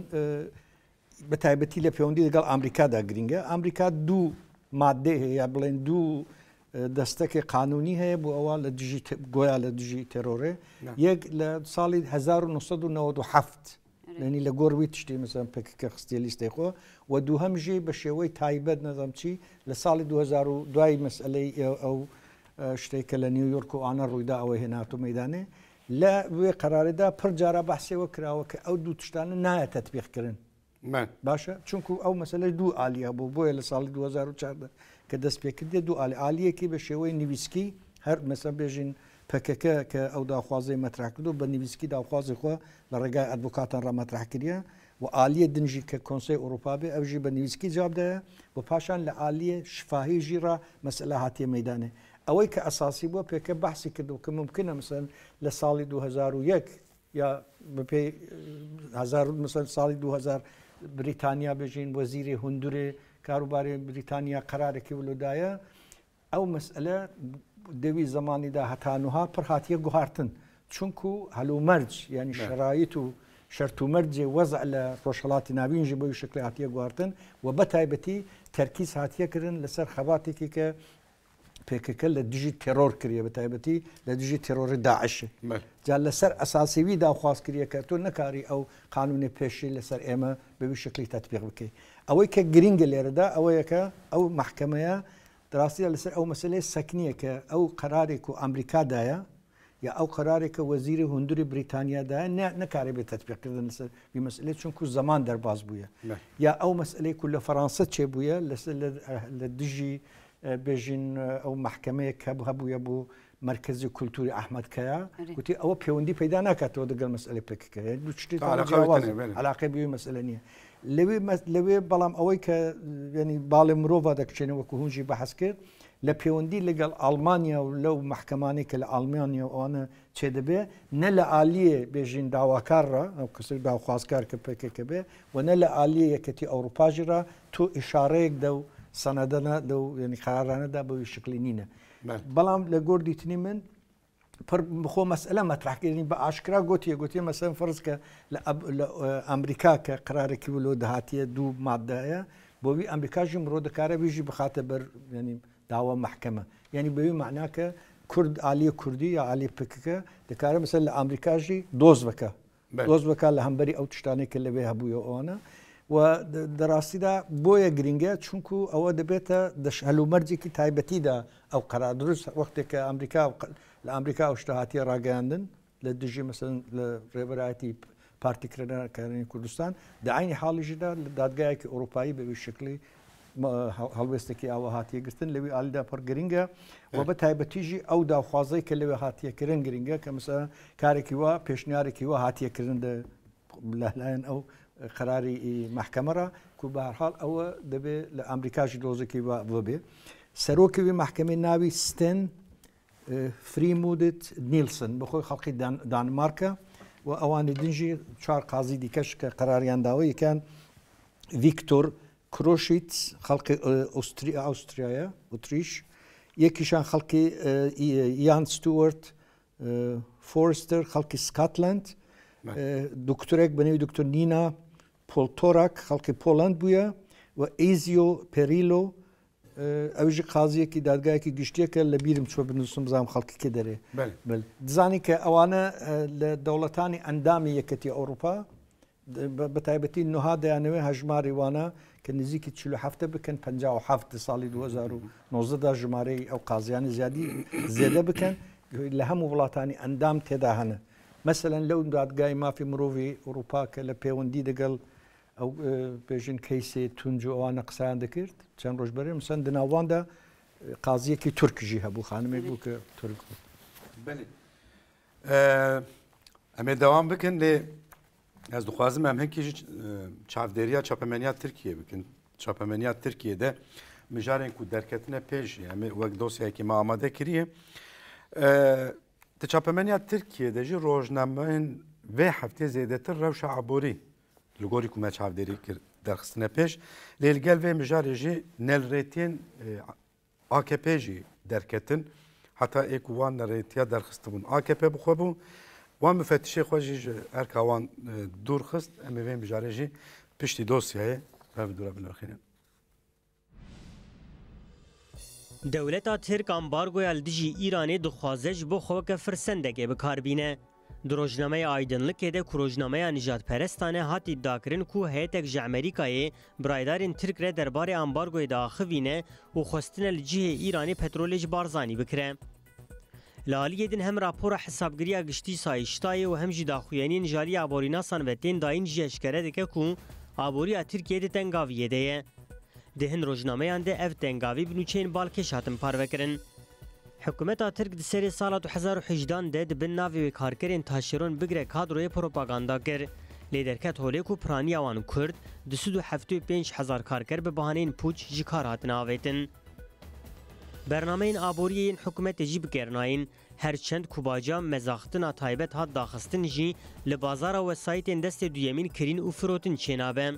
[SPEAKER 3] بە تایبەتی لە پەیوەندی لەگەڵ ئەمریکادا گرنگە ئەمریکا دوو مادەی هەیە یا بڵێن دوو دەستەکی قانونی هەیە بۆ ئەوە لە گۆیا لە دژی تێرۆڕێ یەک لە ساڵی هەزار و نۆسەد و نەوەد و هەفت لەنی لە گۆڕوی تشتی مەسەن پێکەکە خستیە لیستی خۆ و دووهەمژی بە شێوەی تایبەت نەزانم چی لە ساڵی دو هەزار و دوای مەسئلەی ئەو شتێکە لە نیویۆرک و ئانە ڕوویدا ئەوەی هێناتۆ مەدانێ لە وێ قرارێدا پڕ جارە بەحسێوە کراوە کە ئەو دوو تشتانە نایە تەطبیقکردن باشە چونکو ئەو مەسلەی دوو ئالیە بوو بۆیە لە ساڵی دو هەزار و چواردە کە دەست پێکردێ دوو ئالی ئالیەکی بە شێوەی نویسکی هەر مەسە بێژین پەکەکە کە ئەو داخوازی مەترح کردو بە نویسکی داخوازی خۆ لە ڕێگای ئەدڤۆکاتان ڕامەترح کردە و ئالیە دنجی کە کۆنسەی ئەوروپا بێ ئەوژی بە نویسکی جوابدایە و پاشان لە ئالیە شفاهی ژیرا مەسئلە هاتیە مەدانێ ئەوەی کە ئەساسی بووە پێکە بەحسی کردو کە ممکنە مەسەن لە ساڵی دو هەزار و یەک یا بەپێی مەسەن ساڵی دو هەزار بریتانیا بێژین وەزیری هوندورێ کاروباری بریتانیا قرارێکی ولودایە ئەو مەسئلە دەوی زمانیدا هەتانوها پڕ هاتیە گوهارتن چونکو هەلومەرج ینی شرایط و شەرت و مەرجێ وەزع لە ڕۆژهەڵاتی ناوینژی بۆی شکلی هاتیە گوهارتن و بە تایبەتی تەرکیز هاتیەکردن لەسەر خەباتێکی کە پێکەکە لە دژی تێرۆر کردە بە تایبەتی لە دژی تێرۆری داعشێ جا لەسەر ئەساسیوی داخواست کردە کە تۆ نەکاری ئەو قانونی پێشی لەسەر ئێمە بەوی شکلی تەطبیق بکەیت ئەوەی کە گرینگە لێرەدا ئەوەیەکە ئەو محکەمەیە دراستیە لەسەر ئەو مەسلەی سەکنیە کە ئەو قرارێک و ئەمریکادایە یا ئەو قرارێکە وەزیری هوندوری بریتانیادایە نەکارێ بێت تەطبیقکردن لەسەر مەسئلەی چونکو زەمان دەرباز بووە یا ئەو مەسئلەی کو لە فەڕەنسا چێ بووە لە دژی بێژین ئەو محکەمەیە کە هەبووە بۆ مرکزی کولتوری ئەحمەدکەیە گوتی ئەوە پەیوەندی پەیدا ناکاتەوە دەگەڵ مەسئلەی پێکەکە علاقەی بووی مەسئلە نییە لەوێ بەڵام ئەوەی کە ینی باڵێ مرۆڤ دەکچێنەوەکو هونجی بەحەس کرد لە پەیوەندی لەگەڵ ئەڵمانیا و لەو محکەمانی کە لە ئەڵمانیا ئەوانە چێ دەبێ نە لە ئالیە بێژین داواکارڕە ئەو کەسی داخوازکار کە پێکەکە بێ و نە لە ئالیە یەکەتی ئەوروپاژرا تۆ ئیشارەیەک دە و سەنەدەنا لەو ینی قرارانەدا بەوی شکلی نینە بەڵام لە گۆردیتنی من بخۆ مەسئلە مەترحکردنی بە ئاشکرا گوتیە گوتی مەسەن فەرز کە لە ئەمریکا کە قرارێکی ولۆ داهاتیە دوو مادەیە بۆوی ئەمریکاژی مرۆ دەکارە ویژی بخاتە بەر ینی داوا محکەمە یعنی بەوی معناکە کورد عالیە کوردی یا عالی پکەکە دەکارە مەسەر لە ئەمریکاژی دۆز بکە دۆز بکە لە هەمبەری ئەو تشتانێک کە لەوێ هەبووە ئەوانە و دەڕاستیدا بۆیە گرنگە چونکو ئەوە دەبێتە هەلومەرجێکی تایبەتیدا ئەو قەرار دروست وەختێکە ئەمریکا لە ئەمریکا ئەو شتە هاتیە ڕاگەاندن لە دژی مەسەن لە ڕێبەرایەتی پارتیکردنەکانی کوردستان داعینی حاڵیژیدا لە دادگایەکی ئەوروپایی بەوی شکلی هەڵوێستێکی ئاوە هاتیەگرتن لەوی ئالیدا پڕ گرنگە و بە تایبەتیژی ئەو داخوازەی کە لەوێ هاتیەکردن گرنگە کە مەسە کارێکی وە پێشنیارێکی وە هاتیەکردن لەلایەن ئەو قراری محکەمەرە کو بەهەرحاڵ ئەوە دەبێت لە ئەمریکاژی دۆزێکی بۆ بێ سەرۆکەوی محکەمەی ناوی ستن فریمودت نیلسن بەخۆی خەڵقی دانمارکە و ئەوانی دنجی چوار قازی دیکەش کە قراریان داوە یەکان ڤیکتۆر کرۆشیت خەڵقی ئەوستریایە ئوتریش یەکیشان خەڵکی یان ستوەرت فۆرستەر خەڵکی سکاتلند دکتۆرێک بەنێوی دکتۆر نینا پۆلتۆراک خەڵکی پۆڵند بووە و ئیزیۆ پێریلۆ ئەوژی قازیەکی دادگایەکی گشتیەکە لە بیرم چوە بنووسم بزانم خەڵکیکە دەرێ دزانی کە ئەوانە لە دەوڵەتانی ئەندامی یەکەتی ئەوروپا بە تایبەتی نوها دەیانەوێ هەژماری وانە کە نزیکی چل و هەفتە بکەن پەنجا و هەفت ساڵی دو هەزار و نۆزدەدا ژمارەی ئەو قازیانی زیادی زێدە بکەن لە هەموو وڵاتانی ئەندام تێدا هەنە مثلا لو دادگای مافی مروی اروپا که لپیوندی دگل او بیژن کیسی تونجو آن قصان دکرد چند روز بره مثلا دناوان دا قاضی کی ترک جی هبو خانمی بو که ترک بود.
[SPEAKER 1] بله. اما دوام بکن لی از دخوازم هم هنگی چافدریا چاپمنیا ترکیه بکن چاپمنیا ترکیه ده مجارن کو درکتنه پیش یعنی وقت دوسیه که ما آماده کریه تچاپمنیا ترکیه ده جی روزنامه و هفته زیاده تر روش عبوری لگوری که ما چافدری کرد درخستنه پیش لیلگل و مجاری جی نل ریتین آکپی جی درکتن حتی ایکوان ریتیا درخستبون آکپی بخوابون وان مفتشی خوشی ارکوان دور خست اما وین مجاری جی پشتی دوسیه و بدورا بنرخینن.
[SPEAKER 2] دولتا ترک امبارگوی الدجی ایرانی دخوازش بو خوک فرسندگی بکاربینه. دروجنامه آیدنلک ده کروجنامه نجات پرستانه هات ادعا کرن کو هیتک ج امریکای برایدارین ترک ر دربار امبارگوی داخوینه و خواستن الجهه ایرانی پترولج بارزانی بکره. لالیه دن هم راپور حسابگیری گشتی سایشتای و هم جی داخوینی نجالی آبورینا سانوتین داین جی اشکره دکه کو آبوری ترکیه ده تنگاویه ده. دهن روجنامه انده اف تنگاوی بنوچین بالکش هاتم پاروکرن. حکومت ترک د سری سال دو هزار و هجده ده د بن ناوی کارکرین تاشرون بگره کادروی پروپاگاندا کر لیدرکت هولی کو پرانی آوان کرد دو سد و هفتاد و پنج هزار کارکر به بهانه پوچ جکار هاتن آویتن. برنامه این آبوری این حکومت جیب کرناین هرچند کوباجا مزاختن تایبت هات داخستن جی لبازار و سایت دست دویمین کرین و فروتن چنابه.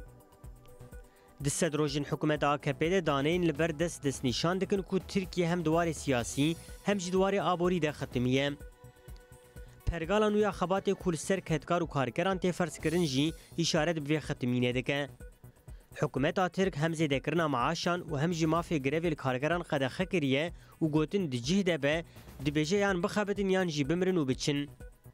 [SPEAKER 2] دست روزن حکومت آکپی دانین لبر دست دست نشان دکن کو ترکیه هم دوار سیاسی هم جدوار آبوری ده ختمیه. پرگالا نویا خبات کولستر کتکار و کارکران تی فرس کرن جی اشارت به ختمینه دکه. حکومت ترک هم زیده کرنا معاشان و هم جی مافی گرویل کارکران قد خکریه و گوتن دی ده به دی بیجه یان بخابتن یان جی بمرن و بچن.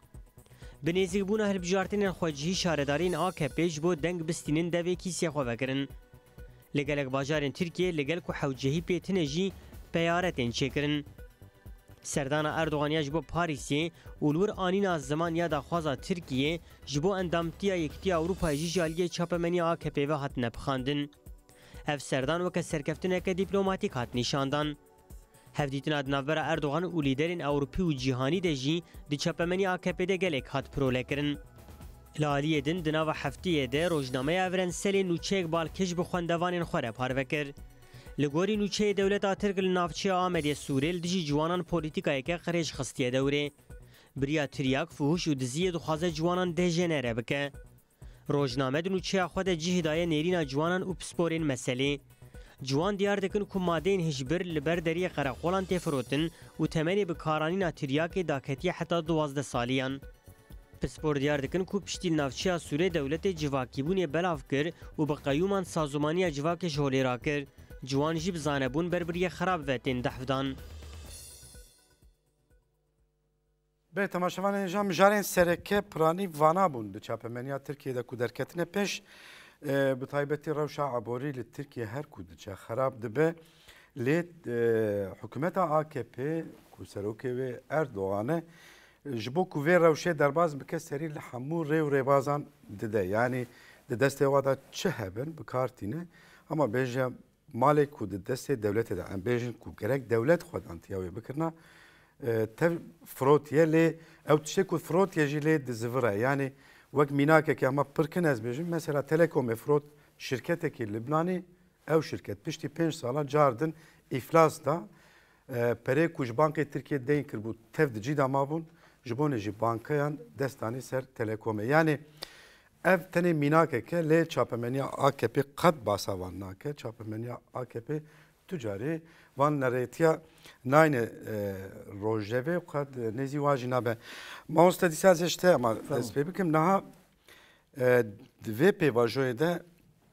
[SPEAKER 2] بنیزی بونه هل بجارتین خواجهی شاردارین آکپی جبو دنگ بستینن دوی کیسی خواه کرن. لگلک باجارین ترکیه لگل کو حوجهی پیتنه جی پیارتین چکرن. سردان اردوغانیا جبو پاریسی اولور آنین از زمان یا دخوازا ترکیه جبو اندامتیا یکتی اروپا جی جالیه چاپمنی آکپی و هات نبخاندن. اف سردان وکه سرکفتنه که دیپلوماتیک هات نشاندن. هفدیتن ادنابر اردوغان و لیدرین اوروپی و جیهانی ده جی دی چاپمنی آکپی ده گلک هات پروله کرن. لالیه دن دناو هفتیه ده روزنامه اورن سلی نوچهک بالکش بخواندوانین خوره پاروکر. لگوری نوچه دولت ترک لنافچه آمدی سوریل دجی جوانان پولیتیکای که خریج خستیه دوره. بریا تریاک فوش و دزیه دخوازه جوانان ده جنره بکه. روزنامه دنوچه خود جهدای نیرین جوانان و پسپورین مسئله. جوان دیار دکن که مادین هجبر لبر دری قرقولان تفروتن و تمنی بکارانین تریاک داکتی حتی دوازده سالیان. پسپور دیار دکن که پشتیل نافچه سوره دولت جواکیبون بلاف کر و بقیومان سازمانی جواک جهولی را کر. جوان جیب زانبون بربری خراب وتین دحفدان.
[SPEAKER 1] به تماشاوان انجام جارین سرکه پرانی وانا بون د چاپمنیا ترکیه د کودرکتنه پیش به تایبتی روشا عبوری ل ترکیه هر کود چه خراب دبه لید حکومت آکپی کو سروکی و اردوغانه جبو کو وی روشه درباز بکه سری لحمو ری و ریبازان دده یعنی د دسته وادا چه هبن بکارتینه اما بیجا مالک کو د دسته دولت ده ام بیجن کو گرک دولت خود انتیاوی بکرنا تر فروتیه لی او تشتی کو فروتیه جی لی دزوره یعنی وقت میناکه که اما پرکن از بیجن مثلا تلکوم فروت شرکته که لبنانی او شرکت پشتی پنج سالا جاردن افلاس دا پره کوش بانک ترکیه دین کربود تفد جیدا مابون جبونه جی بانکیان دستانی سر تلکومه یعنی ev tenê mînakeke lê çapemeniya A K P qet basa wan nake çapemeniya A K P tu carê van nerêtiya nayne rojevê qet nêzî wan jî nabe mamoste dîsa ez tê ama ez pê bikim niha di vê pêvajoyê de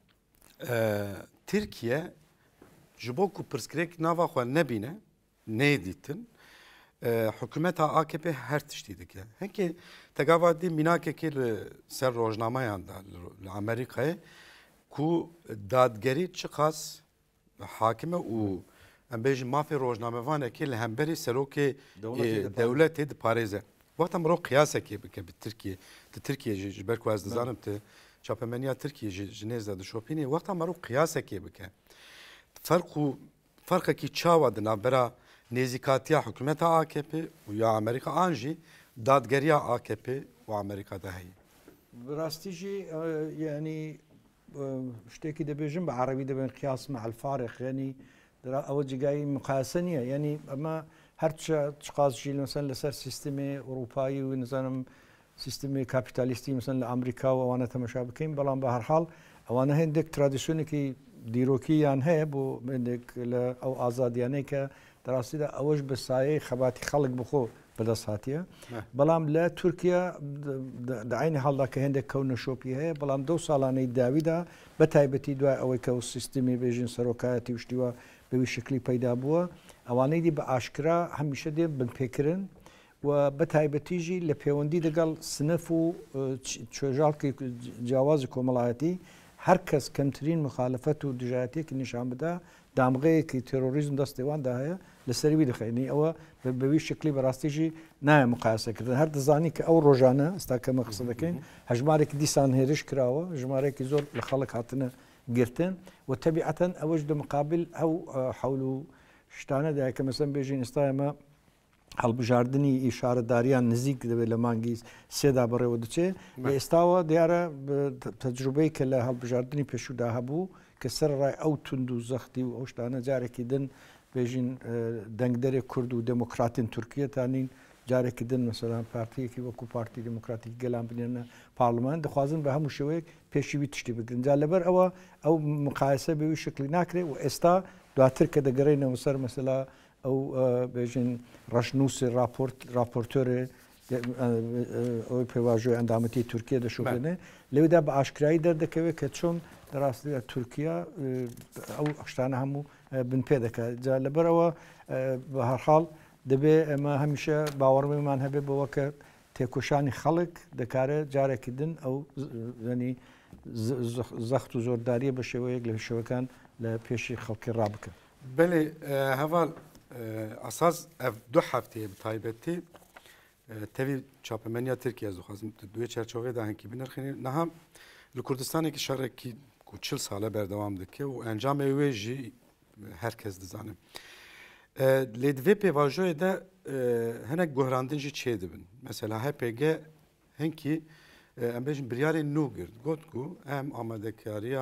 [SPEAKER 1] Tirkiye ji bo ku pirsgirêk nava xwe nebîne nêdîtin حکومت A K P her tiştî dike. Henki tegava dî mînakekê li ser rojnameyan da li Amerîkayê ku dadgerî çi qas hakime û em bêjin mafê rojnamevanekê li hemberî serokê dewletê diparêze. وقت مرو قياسك بك بتركيا تركيا جبر كواز دزانم ت شابمانيا تركيا جنيز دا شوبيني وقت مرو قياسك بك فرق فرق كي تشاوا دنا برا نزيكاتيا حكومه A K P ويا امريكا انجي دادگريا A K P وامريكا ده هي
[SPEAKER 3] براستيجي يعني شتيكي دبيجن بعربي دبن قياس مع الفارق يعني اول جاي مقاسنيه يعني اما هرچ تشقاس جيل مثلا لسر سيستمي اوروباي ونظام سيستمي كابيتاليستي مثلا لامريكا وانا تمشابكين بلان بهر حال وانا هندك تراديشنكي ديروكي يعني هي بو عندك او ازاديانه ك دراسه اوج بساي خباتي خلق بخو بدساتيه بلام لا تركيا دعيني حالا که هندك كون شوبي هي بلام دو سالانه داويدا بتايبتي دوا او كو سيستمي بيجن سروكاتي وشتوا به شکلی پیدا بووە ئەوانەی دی بە ئاشکرا هەمیشە دێ بنپێکردن و بەتایبەتیژی لە پەیوەندی لەگەڵ سنف و چێژاڵکی جیاوازی کۆمەڵایەتی هەر کەس کەمترین مخالفەت و دژایەتێکی نیشان بدا دامغەیەکی تێرۆریزم دەستێواندا هەیە لەسەروی دەخێنی ئەوە بەوی شکلی بەڕاستیژی نایە مقایسەکردن هەر دەزانی کە ئەو ڕۆژانە ئستا کەمە قسە دەکەین هەژمارێکی دیسان هێرش کراوە ژمارێکی زۆر لە خەڵک هاتنە گرتن وتبعة أوجد مقابل أو حول شتانه ده كمثلا بيجين استايما هەڵبژاردننی ئیشارەداریان نزیک دەبێت لە مانگی سێدا بەڕێوە دەچێ لە ئێستاوە دیارە تەجروبەی کە لە هەڵبژاردننی پێشودا هەبوو کە سەر ڕای ئەو تونند و زەختی و ئەو شتانە جارێکی دن بێژین دەنگدەرێک کورد و دموکراتین تورکیەتانین جارێکی دن مەسەلان پارتیەکی وەکو پارتی دموکراتی گەلان بنێنە پارلمان دەخوازن بە هەموو شێوەیەک پێشیوی تشتی بگرن جا لەبەر ئەوە ئەو مقایسە بێوی شکلی ناکرێت و ئێستا دواتر کە دەگەڕێنەوە سەر مەسەلا ئەو بێژین ڕەشنووسی راپۆرتۆرێ ئەوی پێواژۆی ئەندامەتی تورکیا دەشوێنێ لەوێدا بە ئاشکرایی دەردەکەوێت کە چۆن ڕاستیدا تورکیا ئەو شتانە هەموو بن پێ دەکات جا لەبەرەوە بە هەرحاڵ دەبێ ئەمە هەمیشە باوەڕمان هەبێ بەوە کە تێکۆشانی خەڵک دەکارێت جارێکی دن ئەو زەنی زەخت و زۆرداریە بە شێوەیەک لە شێوەکان لە پێشی خەڵکی ڕابکەن
[SPEAKER 1] بەێ هەواڵ ئاساس ئەف دو هەفتەیە تایبەتی تەوی چاپەمەنیا ترکیە زخوازم دوێ چەرچەوەیەدا هەنکی بنرخێنێ نەها لە کوردستانێکی شەڕێکی چل ساڵە بەردەوام دەکێ و ئەنجامی وێژی هەر کەس دەزانم لێ divê pêvajoyê de hinek guhirandin jî çê dibin mesela H P G hinkî em bêjin biryarê nû girt got ku em amadekariya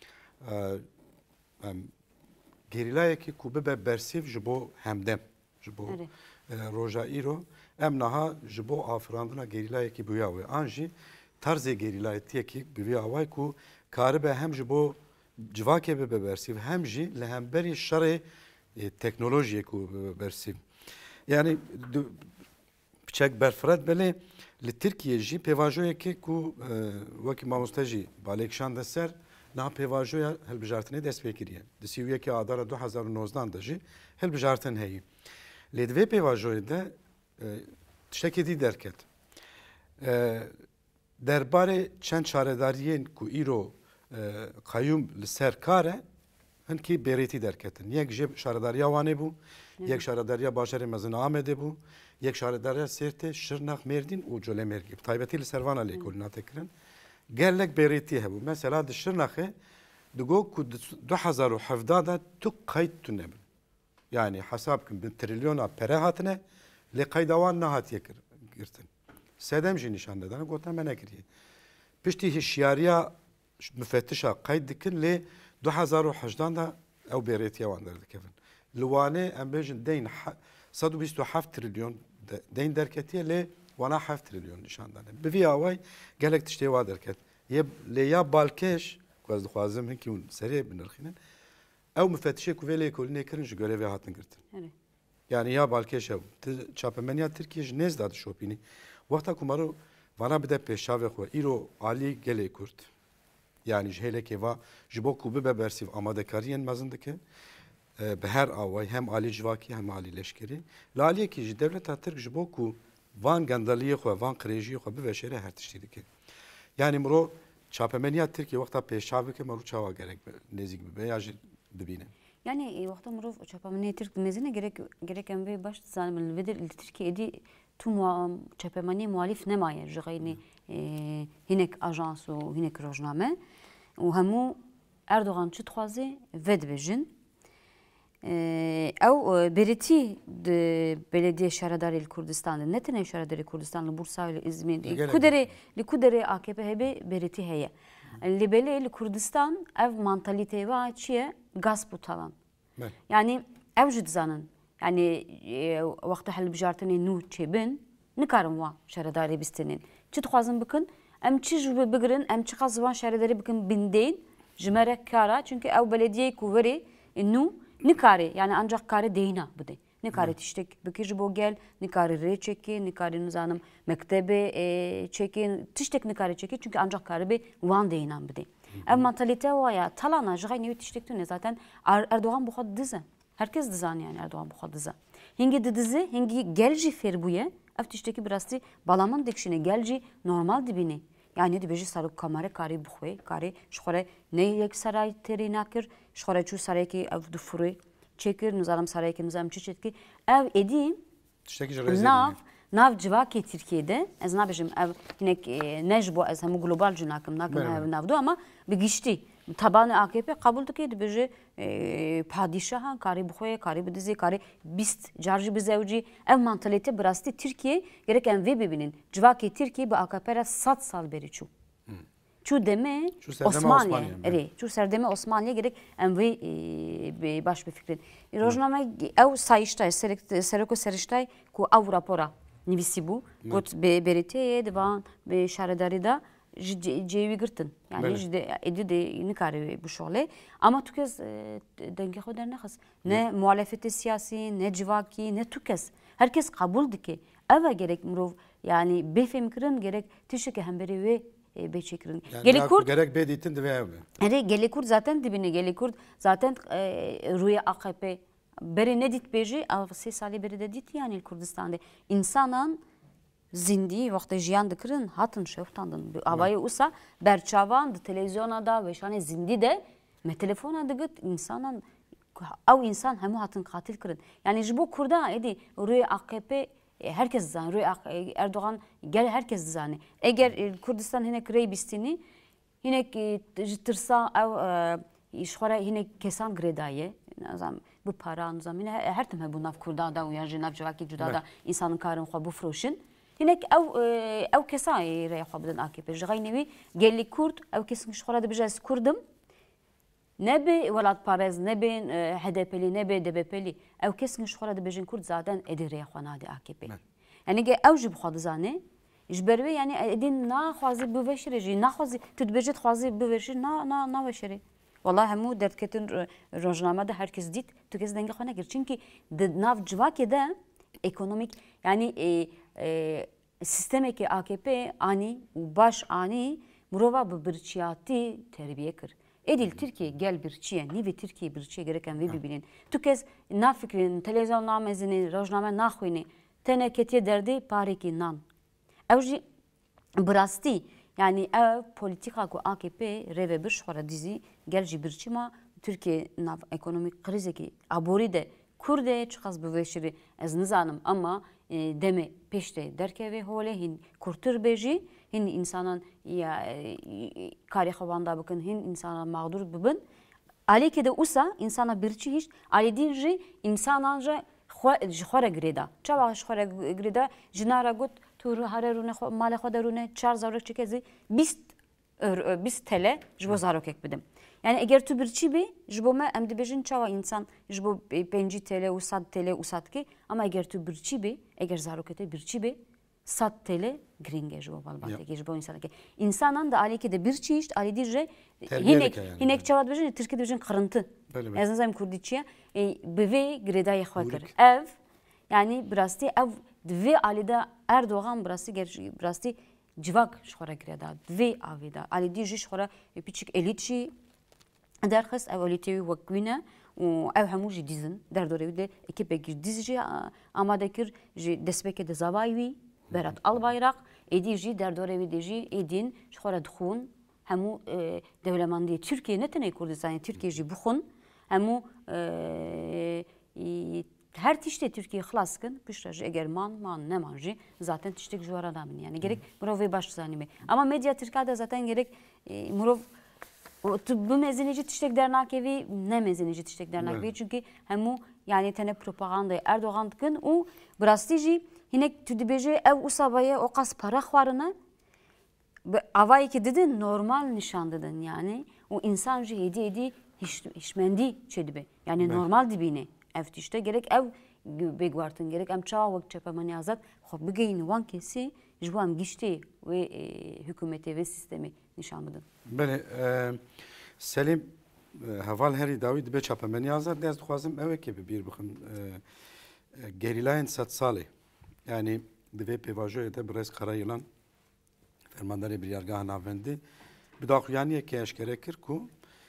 [SPEAKER 1] em gerîlayekî ku bibe bersîv ji bo hemdem ji bo roja îro em niha ji bo afirandina gerîlayekî bûya wê an jî tarzê gerîlayetiyekî bi vî away ku karibe hem ji bo civakê bibe bersîv hem jî li hemberî şerê teknolojiyek ku bersîv yani piçek berfiret belê li Tirkiye jî pêvajoyekê ku wekî mamoste jî balêkişan de ser niha pêvajoya hilbijartinê dest pê kiriye di sîwiyekê adara du hezar û nozdan de jî hilbijartin heyî lê divê pêvajoyê de tiştekê dî derket derbarê çend çaredariyên ku îro qayûm li ser kar e hinkî bêrêtî derketin yek ji şaredariya Wanê bû yek şaredariya bajarê mezin Amedê bû yek şaredariya Sêrtê Şirnex Mêrdîn û Colemêrgê taybetî li servana lêkolîna tekirin gelek bêrêtî hebû mesela di Şirnexê digot ku du hezar û hevda de tu qeyd tu nebin yani hesab kin bi trilyona pere hatine lê qeyda wan nehatiye girtin sedem jî nîşan nedane gotin me nekiriye piştî hişyariya müfettişa qeyd dikin lê du hezar û hejdan de ew bêrêtiya wan derdikevin li Wanê em bêjin deyn sed û bîst û heft trilyon deyn derketiye lê wana heft trilyon nîşan dane bi vî away gelek tiştê wa derket lê ya balkêş ku ez dixwazim hinkî hûn serê binirxînin ew müfettişê ku vê lêkolînê kirin ji görevê hatin girtin yani ya balkêş ew çapemeniya Tirkiye ji nêz da dişopînî wexta ku mero vana bide pêşavê xwe îro alî gelê Kurd yani ji hêlekê va ji bo ku bibe bersîv amadekariyên mezin dike bi her away hem alî civakî hem alî leşkerî li aliyekî jî devleta Tirk ji bo ku van gendaliyê xwe van qirêjiyê xwe bibe şêre her tiştî dike yani miro çapemeniya Tirkiye wexta pêşav bike mero çawa gerek nêzik bibe ya jî bibîne
[SPEAKER 4] yani wexta mirov çapemeniya Tirk nêzîne gerek gerek em vê baş dizanim li vê de li Tirkiyeyê dî تو چپمانی موالیف نمایه جغینی هنک آژانس و هنک روزنامه و همو اردوغان چه خوازه ود بجن او بریتی belediye şehrdari Kürdistan'da ne tane şehrdari Kürdistan'da Bursa ile İzmir kudere li kudere A K P hebe beriti heye li bele li Kürdistan ev mantalite ve çiye gasp utalan yani ev jidzanen yani vakti hal bijartani nu çebin nikarim wa şehrdari bistenin çit xwazin bikin em çi jube bigirin em çi xazvan şehrdari bikin bindeyn jmerek kara çünkü ev belediye kuvveri nu nikari yani ancak kare deyna bide. Nikari tiştek bikir bo gel, nikari re çeki, nikari nizanım mektebe e, çeki, tiştek nikari çeki çünkü ancak kare be van deyna bide. Ev mentalite o ya talana jgay nevi tiştek tune zaten Erdoğan bu xad dize. Herkes dizan yani Erdoğan bu xad dize. Hingi de dize, hingi gelci ferbuye, ev tişteki birasti balaman dekşine gelci normal dibini. Yani de beji sarık kamera kari buxwe, kari şxore ne yek saray teri nakir, şxore çu saray ki ev dufuri çekir, nizarım saray ki nizarım çiçetki ev edeyim. Nav, nav civaki Türkiye'de, ez nabijim ev hinek nejbo ez hemu global cunakım nakım ev navdu ama bir geçti. Tabanı A K P kabul dike de beji padişaha kari buxwe, kari bidizi, kari bist carjı bizevci ev mentalite birasti Türkiye gereken ve bibinin civaki Türkiye bu A K P'ra sat sal beri çu. Çu deme Osmanlı, evet, çu serdeme Osmanlı'ya gerek em ve baş bir fikrin. Rojname ev sayıştay, sereko seriştay ku ev rapora nivisi bu. Got beriteye devan be şaredari da cevi girtin. Yani jide edi de nikari bu şole. Ama tukez denge xoder nexas. Ne muhalefeti siyasi, ne civaki, ne tukez. Herkes kabul dike. Eve gerek murov yani befem kirin gerek tişeke hemberi ve beçekirin.
[SPEAKER 1] Gelikurd gerek beditin de ve.
[SPEAKER 4] Evet, Gelikurd zaten dibine Gelikurd zaten rüya A K P beri ne dit beji, avsi sali beri de dit yani Kürdistan'da insanın zindi vakti jiyan dikirin hatın şeftandın. Avayı usa berçavan televizyona da ve şane zindi de me telefona da git insanın av insan hemu hatın katil kirin. Yani jibo Kurda edi rüya A K P herkes zan rüya Erdoğan gel herkes zani. Eğer Kürdistan hinek rey bistini hinek tırsa ev şora hinek kesan gredaye nazam bu para nazam yine her time bu nav Kurda da uyan jenav cevaki cuda da insanın karın xwa bu froşin. Hinek ev ev kesan rey xwa bidin A K P jgay nevi gelli Kurd ev kesin şora da bijaz Kurdum. Ne be Velat Parez, ne be H D P'li, ne be D B P'li. Ev kesin şola da bejin Kurd zaten edire xwanadi A K P. Yani ge ev jib xwadzane, jberve yani edin na xwazi bu veşire ji, na xwazi tüdbejet xwazi bu veşire na na na veşire. Vallahi hemu dertketin rojnamada herkes dit, tükez denge xwana gir. Çünkü nav civake de ekonomik yani e, e, sistemeki A K P ani baş ani murova bu birçiyati terbiye kır. Edil Türkiye gel bir çiye, nivi Türkiye bir çiye gereken ve birbirinin. Tu kez na fikrin, televizyon namazini, rojname naxuyni, teneketiye derdi pariki nan. Evji brasti, yani ev politika ku A K P reve bir şora dizi gelci bir çima Türkiye nav ekonomik krizi ki abori de Kurde çıkaz bu veşiri ez nizanım ama e, deme peşte derkeve hole hin kurtur beji hin insanın ya e, kari xwanda bakın hin insana mağdur bibin aleke de usa insana birçi hiç alidinji insananca xwara greda çava xwara greda jinara gut tur harerune mala xwadarune çar zarok çekezi bist bist tele jbo zarok ek bidim. Yani eğer tu birçi be, jbo me em dibejin çava insan jbo penci tele u sad tele u sad ki ama eğer tu birçi be, eğer zarokete birçi be, sad tele gringe jbo balbate ki jbo insan ki insanan da alike de birçi işte ali dirje hinek hinek çava dibejin Türkiye dibejin kırıntı. Ez nazam Kurdiçiye beve greda yaxwakir. Ev yani birasti ev dve alida Erdoğan birasti gerçi birasti civak şora greda dve avida ali dirje şora piçik elitçi درخص اوليتي وكوينه و او هموجي ديزن در دوره ده ekipek dizci amadekir desbeke de zavayvi berat albayrak edici der dorevi deji edin şora dxun hemu devlemandi Türkiye ne tane Kurdistan Türkiye ji buxun hemu her tişte Türkiye xlaskın pişrajı eğer man man ne manji zaten tiştek juvara damin yani gerek murov ve baş zanime ama medya Türkiye'de zaten gerek e, murov bu mezinici tiştek dernakevi ne mezinici tiştek dernakevi çünkü hemu yani tane propaganda Erdoğan tıkın o brastici hinek tüdübece ev usabaya o kas para xwarına avayı ki dedin normal nişan dedin yani o insancı hedi hedi hiç hişmendi çedibe yani ben. Normal dibine ev tişte gerek ev begwartın gerek em çağa vakt çapamani azat xo bigeyni wan kesi jbu em gişti ve e, hükümeti ve sistemi nişan bedin.
[SPEAKER 1] Bele Selim heval heri davi dibe çapamani azat dest xwazim ev ki bir bixin gerilayın sat sali yani dibe pevajoya da biraz Karayılan fermandarê biryargeha navendî bi daxuyaniyekê eşkere kir ku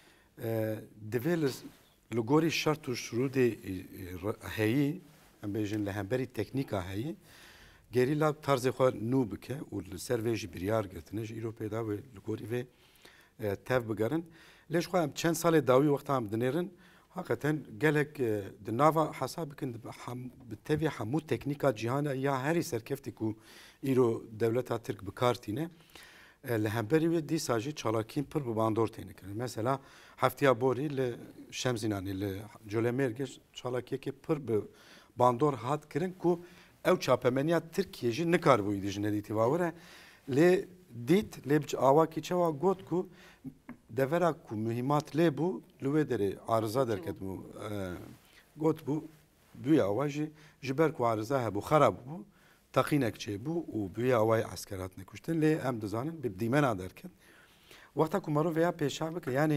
[SPEAKER 1] divê li gorî şert û şurûdê heyî em bêjin li hemberî teknîka heyî gerî la tarzê xwe nû bike û li ser vê jî biryar girtine ji îro pêda wê li gorî vê tev bigerin lê ji xwe em çend salê dawî wexta em dinêrin hakikaten gelek di nava hesa bikin bi tevî hemû teknîka cîhana ya herî serkeftî ku îro devleta Tirk bi kar tîne li hemberî wê dîsa jî çalakiyên pir bi bandor têne kirin. Mesela heftiya borî li Şemzînanê li Colemêrgê çalakiyekê pir bi bandor hat kirin ku ew çapemeniya Tirkiye jî nikarbûyî dijî nedîtîva were lê dît lê bi awakî çawa got ku devera ku mühimmat lê bû li wê derê arıza derketbû got bû bûye awa jî ji ber ku arıza hebû xerab bû تقینک چه بو و بیای آوای عسکرات نکشتن لی ام دزانن به دیمن آدرکن وقتا کمارو ویا پیشا بکه یعنی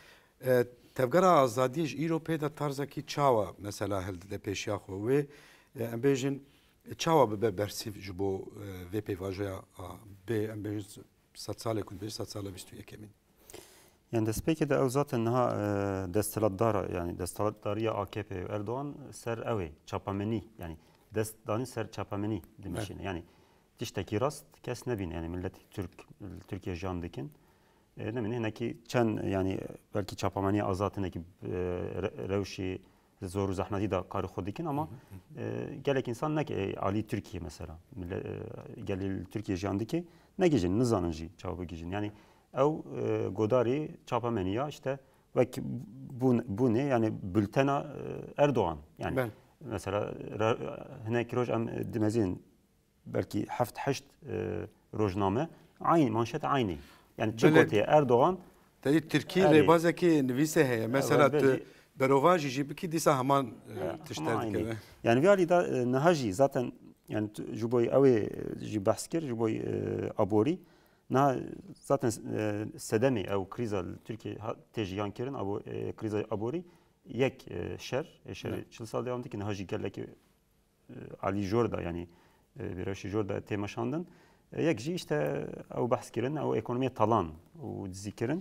[SPEAKER 1] تفکر آزادیش ایرو پیدا طرزا کی چاوا مثلا هل ده پیشیا خو و ام بیجن چاوا به برسیف جبو و پیواجیا به ام بیجن ست ساله کن بیش ست ساله بیست و یکمین
[SPEAKER 5] yani despeki de ev zaten naha destelatdara yani destelatdariya A K P Erdoğan ser evi çapameni yani destani ser çapameni demişine. Yani tişteki rast kes nebin yani millet Türk Türkiye jandikin e, ne bileyim ki çen yani belki çapameni azatına ki revşi zor zahmeti da karı xodikin ama e, gelek insan ne ki Ali Türkiye mesela millet e, gelil Türkiye jandiki ne gecin nizanıncı çabuk gecin yani ev e, godari çapameniya işte ve bu bu ne yani bültena Erdoğan yani ben. Mesela هناك روج ام دمزين belki heft heşt rojname aynı manşet aynı yani çıkotya Erdoğan
[SPEAKER 1] tabii Türkiye ile bazı nivise heye mesela berovaji jibki disa hemen tişterdik
[SPEAKER 5] yani vali da nahaji zaten yani juboy avi jibahskir juboy abori na zaten sedemi ev kriza Türkiye tejiyan kirin abo kriza abori یک شهر شهر چهل سال devam etti ki Haji Kelleki Ali Jorda yani bir şey Jorda temaşandın یک جی işte o bahs kirin o ekonomiye talan o zikrin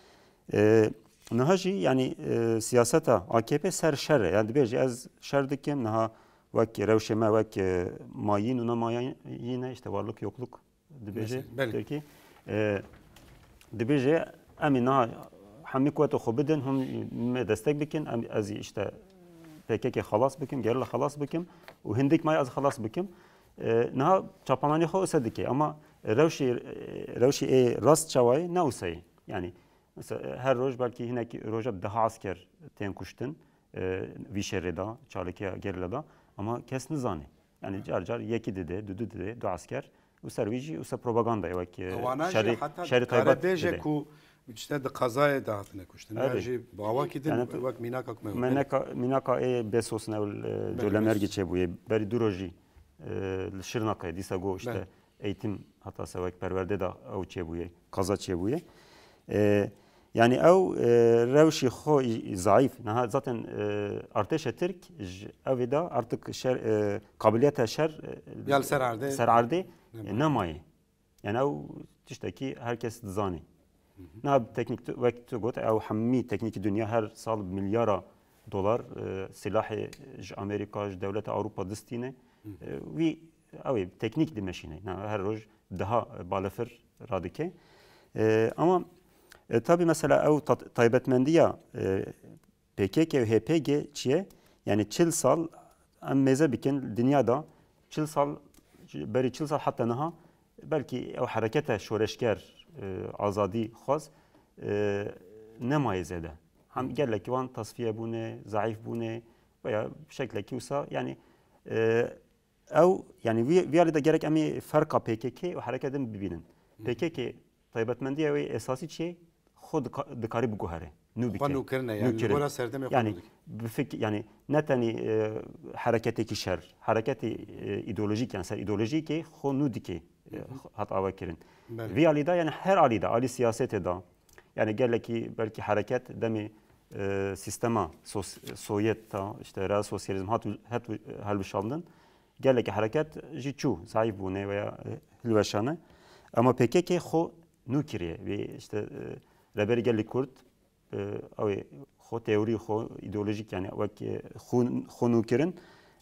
[SPEAKER 5] Nahaji yani siyaseta A K P ser şer yani bir az şerdikim naha vak revşeme vak mayin ona mayin yine işte varlık yokluk dibece Türkiye dibece emin naha همه قوت خو بدن هم دستک بکن از işte P K K خلاص بکم gerilla خلاص بکم و هندک مای از خلاص بکم نه çapamani xo sedike ama revşi revşi e rast çavay ne usay yani mesela her roj belki hinek roja daha asker ten kuştun vişereda çalıkiya gerillada ama kes nizani yani car car yeki dedi düdü dedi du asker u servici u propaganda yok şerri şerri taybat dedi
[SPEAKER 1] İşte de kazaya dağıtına kuştun. Ayrıca bava gidin bak minaka kuma.
[SPEAKER 5] Minaka minaka e besos ne ol Colemergi çebuye beri duroji Şırnak'a disa go işte eğitim hatta sevak perverde da o çebuye kaza çebuye. Yani o revşi xo zayıf. Naha zaten arteş Türk evda artık şer kabiliyete şer
[SPEAKER 1] yal serarde
[SPEAKER 5] serarde nemayı. Yani o işte ki herkes zani. ناب تكنيك وقت قلت أو حمي تكنيك الدنيا هر صار مليار دولار سلاح أمريكا دولة أوروبا دستينه وي أو تكنيك دمشينه هر روج daha بالفر رادكه أما tabi mesela أو taybetmendiya P K K ve H P G çiye yani çil sal em meze bikin dünyada çil sal beri çil sal hatta naha belki o harekete şoreşker azadi xwaz nemaye de. Hem gelek van tasfiye bune, zayıf bune veya şekilde olsa yani ev yani vi da gerek emi farka P K K ve hareketin bibinin. P K K taybetmendiye ve esası şey خود دکاری بگوهره نو بیکه
[SPEAKER 1] نو کرنه یعنی گورا سردم
[SPEAKER 5] yani بفکر yani ne tane hareketi ki şer hareketi ideolojik yani ser ideolojik ki خو نو دیکه hat ava kirin. Vi alida yani her alida ali siyasete da yani gelle ki belki hareket demi sistema Sovyet ta işte real sosyalizm hat hat halbişandın gelle ki hareket jiçu zayıf bu ne veya hilveşane ama P K K خو نو kiriye ve işte Reberi gelli Kürt, o xo teori, xo ideolojik yani vak xo nukirin,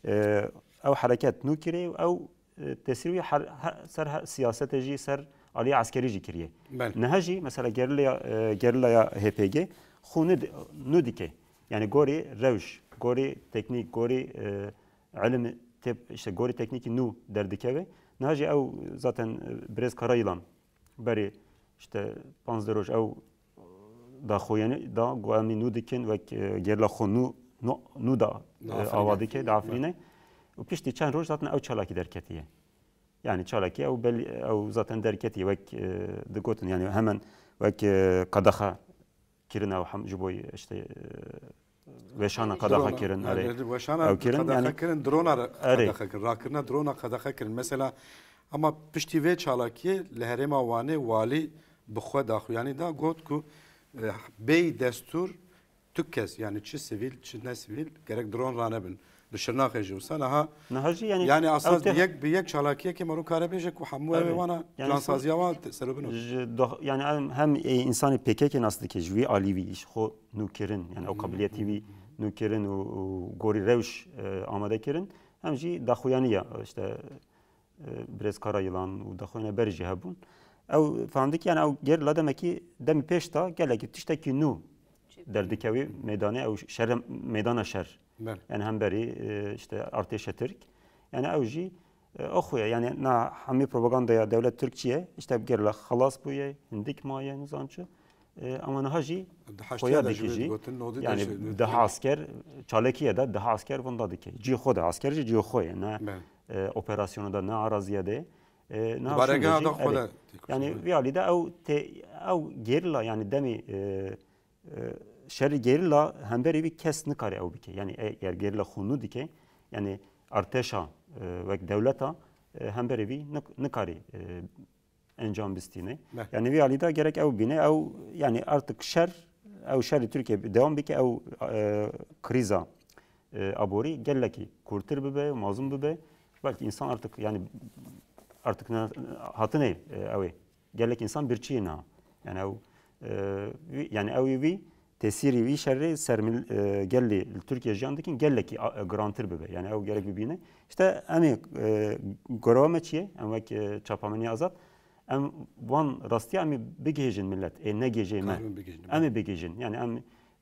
[SPEAKER 5] o hareket nukiri, o tesiri ser siyasetici ser ali askerici kiriye. Nehaji mesela gerilla gerilla H P G xo nudike yani gori revş, gori teknik, gori ilim tip işte gori tekniki nu derdikeve. Nehaji o zaten biraz karayılan beri işte panzderoş o da خویانی دا گوامی نو دکن و گرلا خونو نو دا آوادی که دافرینه و پیشتی چند روز zaten او çalaki derketiye. Yani çalaki او bel او zaten derketiye ve dikotun yani hemen ve kadaha kirin o ham juboy işte veşana kadaha kirin
[SPEAKER 1] are. Veşana kadaha kirin drona kadaha kirin. Rakirna drona kadaha kirin. Mesela ama pişti ve çalaki leherema vane vali bxwe daxu yani da got ku bey destur tükkes yani çi sivil çi ne sivil gerek drone ranebin dışarına kejursan ha
[SPEAKER 5] yani
[SPEAKER 1] yani asas bir bir çalakiye ki maru karabejek ku hamu ve wana cansaziya var serubino
[SPEAKER 5] yani hem insanı P K K nasıl ki jvi alivi iş xo nukirin yani o kabiliyeti vi nukirin o gori revş amade kirin hem ji daxuyaniya işte biraz karayılan o daxuyana berji habun او فهمدی yani او ger la demek ki demi peşta gelek tişteki nu derdikevi meydana o şer meydana şer yani hem beri işte arteşe Türk yani avji oxuya yani na hami propagandaya devlet Türkçeye işte gerla xalas bu ye hindik maye nizamçı ama nahaji koya dikici yani daha asker çalekiye de daha asker bunda dike ci xoda askerci ci xoya ne operasyonu da ne araziyede
[SPEAKER 1] Barega da xoda
[SPEAKER 5] yani realide ev te ev gerilla yani demi şeri gerilla hem beri bir kes nikare ev bike yani eğer gerilla xunu dike yani arteşa ve devleta hem beri bir nikare encam bistine yani realide gerek ev bine ev yani artık şer ev şeri Türkiye devam bike ev kriza abori gelleki kurtur bibe mazlum bibe belki insan artık yani artık hatı ne evi gelek insan bir çiğ na yani ev yani evi tesiri vi şerri sermil gelli Türkiye jandakin gelleki garantir bebe yani ev gerek bibine işte hani goromeçiye ama çapameni azat em van rastiya mi begejin millet e ne gejeme em begejin yani em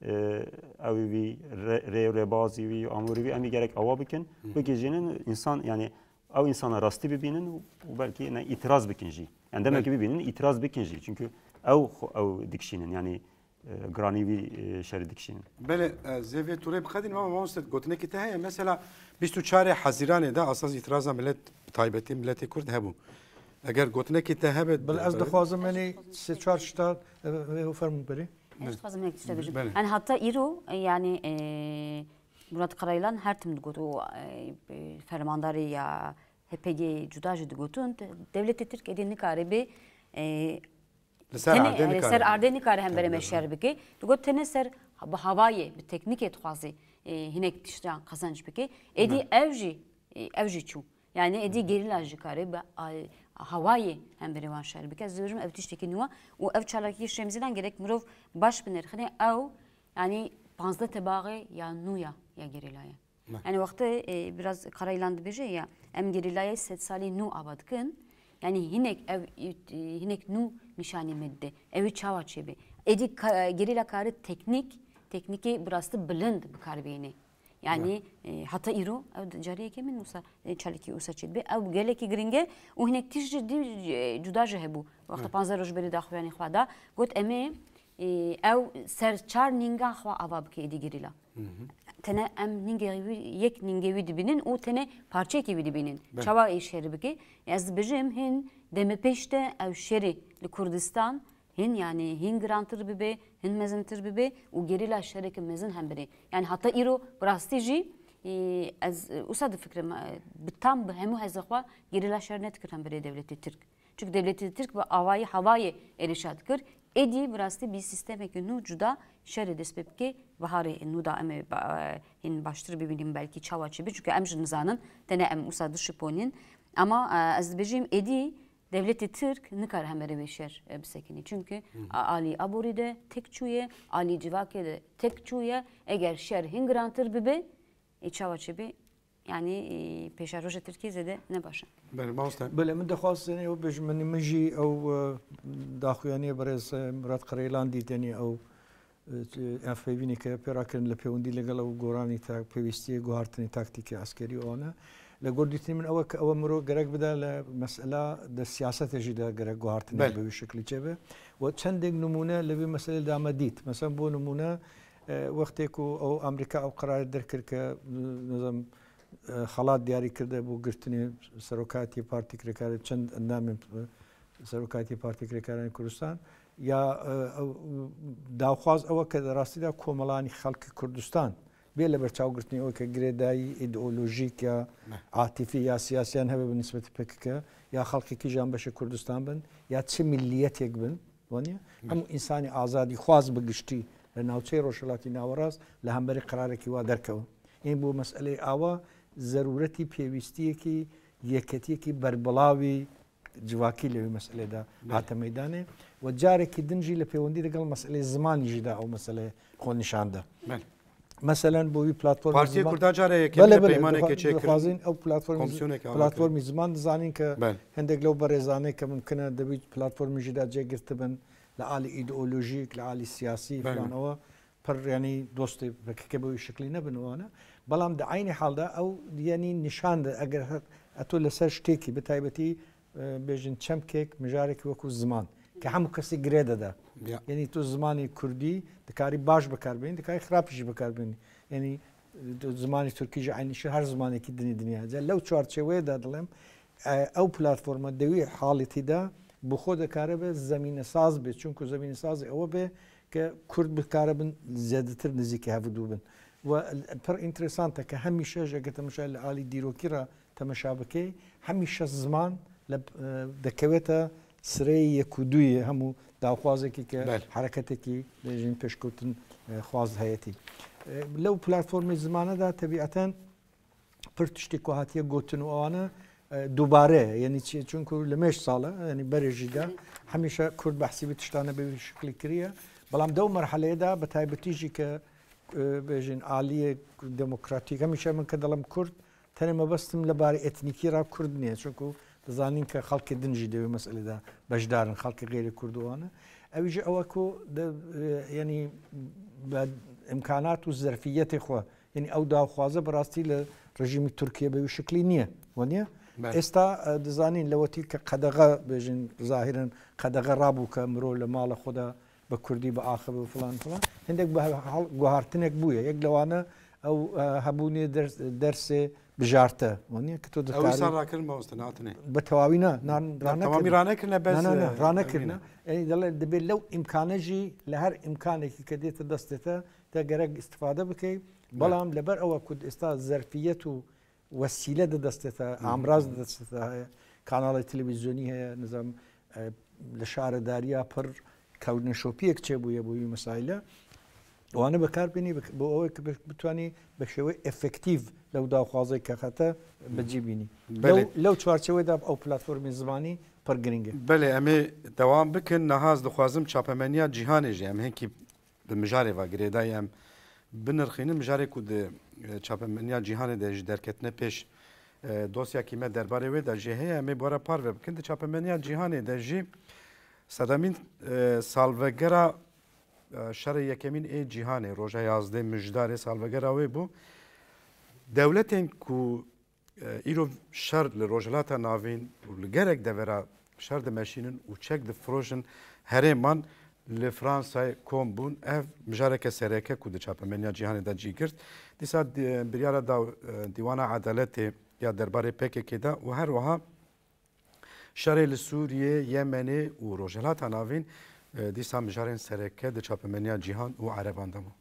[SPEAKER 5] evi re rebazi vi amuri vi em gerek avabikin begejinin insan yani o insana rastı bibinin belki ne itiraz bikinci. Yani demek ki bibinin itiraz bikinci. Çünkü o o dikşinin yani granivi şer dikşinin.
[SPEAKER 1] Böyle zevye tureb kadın ama monset gotne ki tehye mesela yirmi dört Haziran'da da asas itiraza millet taybeti milleti Kurd hebu. Eğer gotne ki tehebet
[SPEAKER 3] bel az daxwazim yani se çar ştat ve fermu beri.
[SPEAKER 4] Daxwazim nek tiştabejim. Yani hatta iro yani Murat Karaylan her tim digotu fermandari ya H P G cudajı digotun devleti Türkiye'de nikare bir ser arde nikare hem bereme şer biki digot tene ser havayı bir teknik etxazi hinek tiştan kazanç biki edi evji evji çu yani edi gerilajı kare havayı hem berivan şer biki zürüm ev tişteki nuva o ev çalaki şemziden gerek murov baş binirxine ev yani panzda tebağı ya nuya ya gerilaya. Yani vakti e, biraz karaylandı bir şey ya. Em gerilaya set sali nu abadkın. Yani hinek ev hinek nu nişani medde. Evi çava çebi. Edi gerila karı teknik tekniki biraz da blind bir karbiyeni. يعني حتى إيرو أو جارية كمان وسا شالكي وسا تشد بي أو جالكي جرينجة وهناك تيجي دي جدا جهبو وقت بانزر روج بري داخل يعني خوادا قلت أمي أو سر چار نينجا خوا أباب كي دي جريلا تنا أم نينجا يك نينجا ويد بينن أو تنا parça كي ويد بينن شوا إيش هرب كي از بجيم هن دم بيشته أو شري لكردستان هن يعني هن جرانتر ببي هن مزنتر ببي وجريلا الشركة مزن هم بري يعني حتى إيرو براستيجي از أصاد فكرة بالتام بهمو هزخوا جريلا شرنت كرهم بري دولة الترك çünkü devleti Türk ve havayı havayı erişat kır edi burası bir sistem ki nu juda şerre despep ki bahari nu da eme hin baştır bibinim belki çavaçı bir çünkü emjin zanın tane em usadı şiponin ama az bejim edi devleti Türk ne kadar hem beşer bisekini çünkü Ali Aburide tek çuye Ali Civakede tek çuye eğer şer hin grantır bibe çavaçı bir يعني بيشاروج التركيز ده نباشا.
[SPEAKER 1] بله ما است.
[SPEAKER 3] بله من دخواست يعني أو بيج من مجي أو داخو يعني برز مرات قريلان دي تاني أو اف بيني كبيراكن لبيوندي لقال أو جوراني تاك بيستي جوهرتني تكتيكي عسكري وأنا لقولتني من أول أول مرة جرك بدا لمسألة ده السياسة تجد جرك جوهرتني بشكل جبه وتشندق نمونة لبي مسألة دامديت مثلا بو نمونة وقتكو أو أمريكا أو قرار دركر كنظام خلاط دیاری کرده بو گرتنی سروکاتی پارتی کرکار چند اندام سروکاتی پارتی کرکاران کردستان یا داوخواز او که راستی دا کوملانی خلق کردستان بیل برچاو گرتنی او که گریدایی ایدئولوژیک یا عاطفی یا سیاسیان هبه بالنسبه پکک یا خلقی کی جنبش کردستان بن یا چه ملیت یک بن وانیا هم انسانی آزادی خواز بگشتی لناوچه روشلاتی ناوراز لهم بری قراره کی وا درکو این بو مسئله آوا ضرورتی پیوستی کی یکتی کی بربلاوی جواکی له مسئله دا هات میدانه و جاره کی دنجی له پیوندی دغه مسئله زمان جدا او مسئله خو نشان ده مثلا بو پلتفرم
[SPEAKER 1] پارتی کرد جاره کی پیمانه کی چک
[SPEAKER 3] خوازین او پلتفرم پلتفرم زمان زانین که هند گلوبال رزانه که ممکنه دبی پلتفرم جدا جگرتبن لعالی ایدئولوژیک لعالی سیاسی فلان او پر يعني دوستي بكبوي شكلي نبنوانا بلام ده عيني حال ده او يعني نشان ده اگر اتول لسر شتيكي بتايبتي بيجن چمكيك مجارك وكو زمان كحمو كسي جريده ده يعني تو زماني كردي دكاري باش بكاربين دكاري خرابش بكاربين يعني زماني تركي عيني شو هر زماني كي دنيا دنيا زي لو چارچوي ده دلم او بلاتفورم دوي حالتي ده بخود كاربه زمين ساز به چونكو زمين ساز او به که کرد بکاربن زیادتر نزدیکی هفدو بن و پر انترسانته که همیشه جگه تماشا عالی دیروکی را تماشا بکی همیشه زمان لب دکویتا سری یکودوی همو داوخوازه کی که حرکتی کی لجن پشکوتن خواز هیتی لو پلتفرم زمانه دا طبیعتا پر تشتی که هاتیه گوتن و آنه دوباره یعنی چی چون که لمش ساله یعنی برجی دا همیشه کرد بحثی بتشتانه به شکلی کریه بلام دو مرحله دا بتایبتیجی که بجن عالیه دموکراتیک همیشه من کدلم کرد تنه ما بستم لباری اتنیکی را کرد نیه چون که دزانین که خلق دنجی دوی مسئله دا بجدارن خلق غیر کردوانه اویجی اوکو یعنی امکانات و ظرفیت خو یعنی او دا خوازه براستی لرژیم ترکیه به شکلی نیه ونیه استا دزانین لوتی که قدغه بجن ظاهرا قدغه رابو که مرو لمال خدا بكردي بآخر وفلان فلان عندك جوهرتنك بويا يقلوانا او هبوني درس درس بجارته وني كتو
[SPEAKER 1] دكاري او صار راكن ما استناتني
[SPEAKER 3] بتواوينا
[SPEAKER 1] رانا تمامي رانا كنا بس
[SPEAKER 3] لا لا رانا كنا يعني دبي لو امكانجي لهر امكانك كديت دستته تقرق استفاده بكي بلام لبر او كود استاذ ظرفيته وسيله دستته امراض دستته قناه تلفزيوني هي نظام لشعر داريا پر كون شوبيك تشبويا بوي مسائل وانا بكار بيني بو بتواني بشوي افكتيف لو دا خوازي كخته بتجيبيني لو لو تشوارچوي دا او بلاتفورم زماني پر گرينگه
[SPEAKER 1] بله امي دوام بكن نهاز دخوازم چاپمنيا جهاني جي ام هنكي بمجاري و گريداي ام بنرخين مجاري كود چاپمنيا جهاني ده دركتنه پیش دوسيا كيما درباري و دا جي هي امي بورا پار و كنت چاپمنيا جهاني ده جي سدامین سالوگرا شر یکمین ای جهانی روزه یازده مجدار سالوگرا وی بو دولتên ku îro şer li rojhilata navên û li gerek de vera şer dimeşînin û çek difrojin herêman li Fransayê kom bûn ev mijareke sereke ku di çapemeniya cîhanê de cî girt dîsa biryara da dîwana edaletê ya derbarê P K K da û her wiha şerê li Sûriyê, Yemenê û rojhilata navên dîsa mijarên sereke di çapemeniya cîhan û ereban de bû.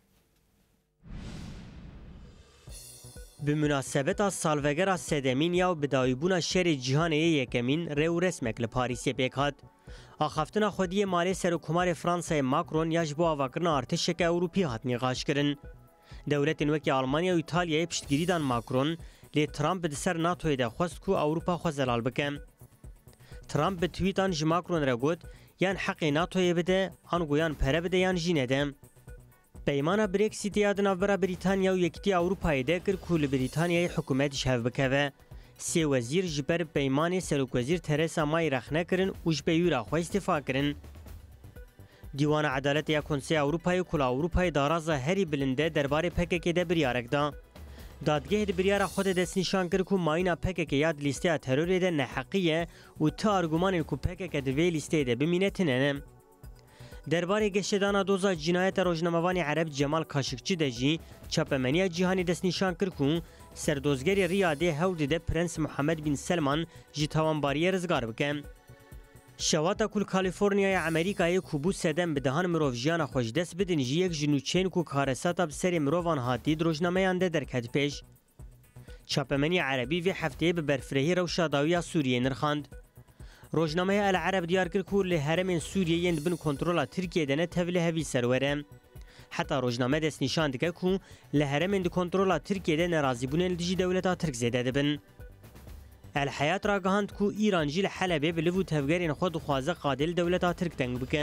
[SPEAKER 2] Bi münasebeta salvegera sedemîn ya û bidayîbûna şerê cîhanê yê yekemîn rê û resmek li Parîsê pêk hat. Axaftina xwediyê malê Serokkomarê Fransayê Macron ya ji bo avakirina artêşeke Ewropî hat nîqaşkirin. Dewletên wekî Almanya û İtalyayê piştgirî dan Macron, lê Trump di ser NATOyê de xwest ku Ewropa xwe zelal bike. Trump bi twîtan ji Macron re got yan heqê NATOyê bide, an goyan pere bide yan jî nede. Peymana Brexitê ya di navbera Brîtanya û Yekîtiya Ewropayê de kir ku li Brîtanyayê hikûmet ji hev bikeve. Sê wezîr ji ber peymanê Serokwezîr Theresa May rexne kirin û ji peyûra xwe îstîfa kirin. Dîwana Edaletê ya Konseya Ewropayê ku li Ewropayê daraza herî bilind e derbarê P K K de biryarek da. Dadgehê di biryara xwe de destnîşan kir ku mayîna P K K ya di lîsteya terorê de neheqî ye û ti argûmanên ku P K K di vê lîsteyê de bimîne tune ne. Derbarê geşedana doza cinayeta rojnamevanê Ereb Cemal Kaşıkçı de jî çapemeniya cîhanê destnîşan kir ku serdozgerê Riyadê hewl dide Prens Muhammed bin Selman ji tawanbariyê rizgar bike. Şewata ku li Kalîforniyaya Amerîkayê ku bû sedem bi dehan mirov jiyana xwe ji dest bidin jî yek ji nûçeyên ku karesata bi serê mirovan hatî di rojnameyan de derket pêş. Çapemeniya Erebî vê hefteyê bi berfirehî rewşa dawiya Sûriyê nirxand. Rojnameya El Ereb diyar kir ku li heremên Sûriyeyên dibin kontrola Tirkiyeyê de ne tevlî hevî serwere. Heta rojname destnîşan dike ku li heremên di kontrola Tirkiyeyê nerazîbûnên li dijî dewleta Tirk zêde dibin. El Hayat ragihand ku Îran jî li Helebê bi liv û tevgerên xwe dixwaze qadê li dewleta Tirk deng bike.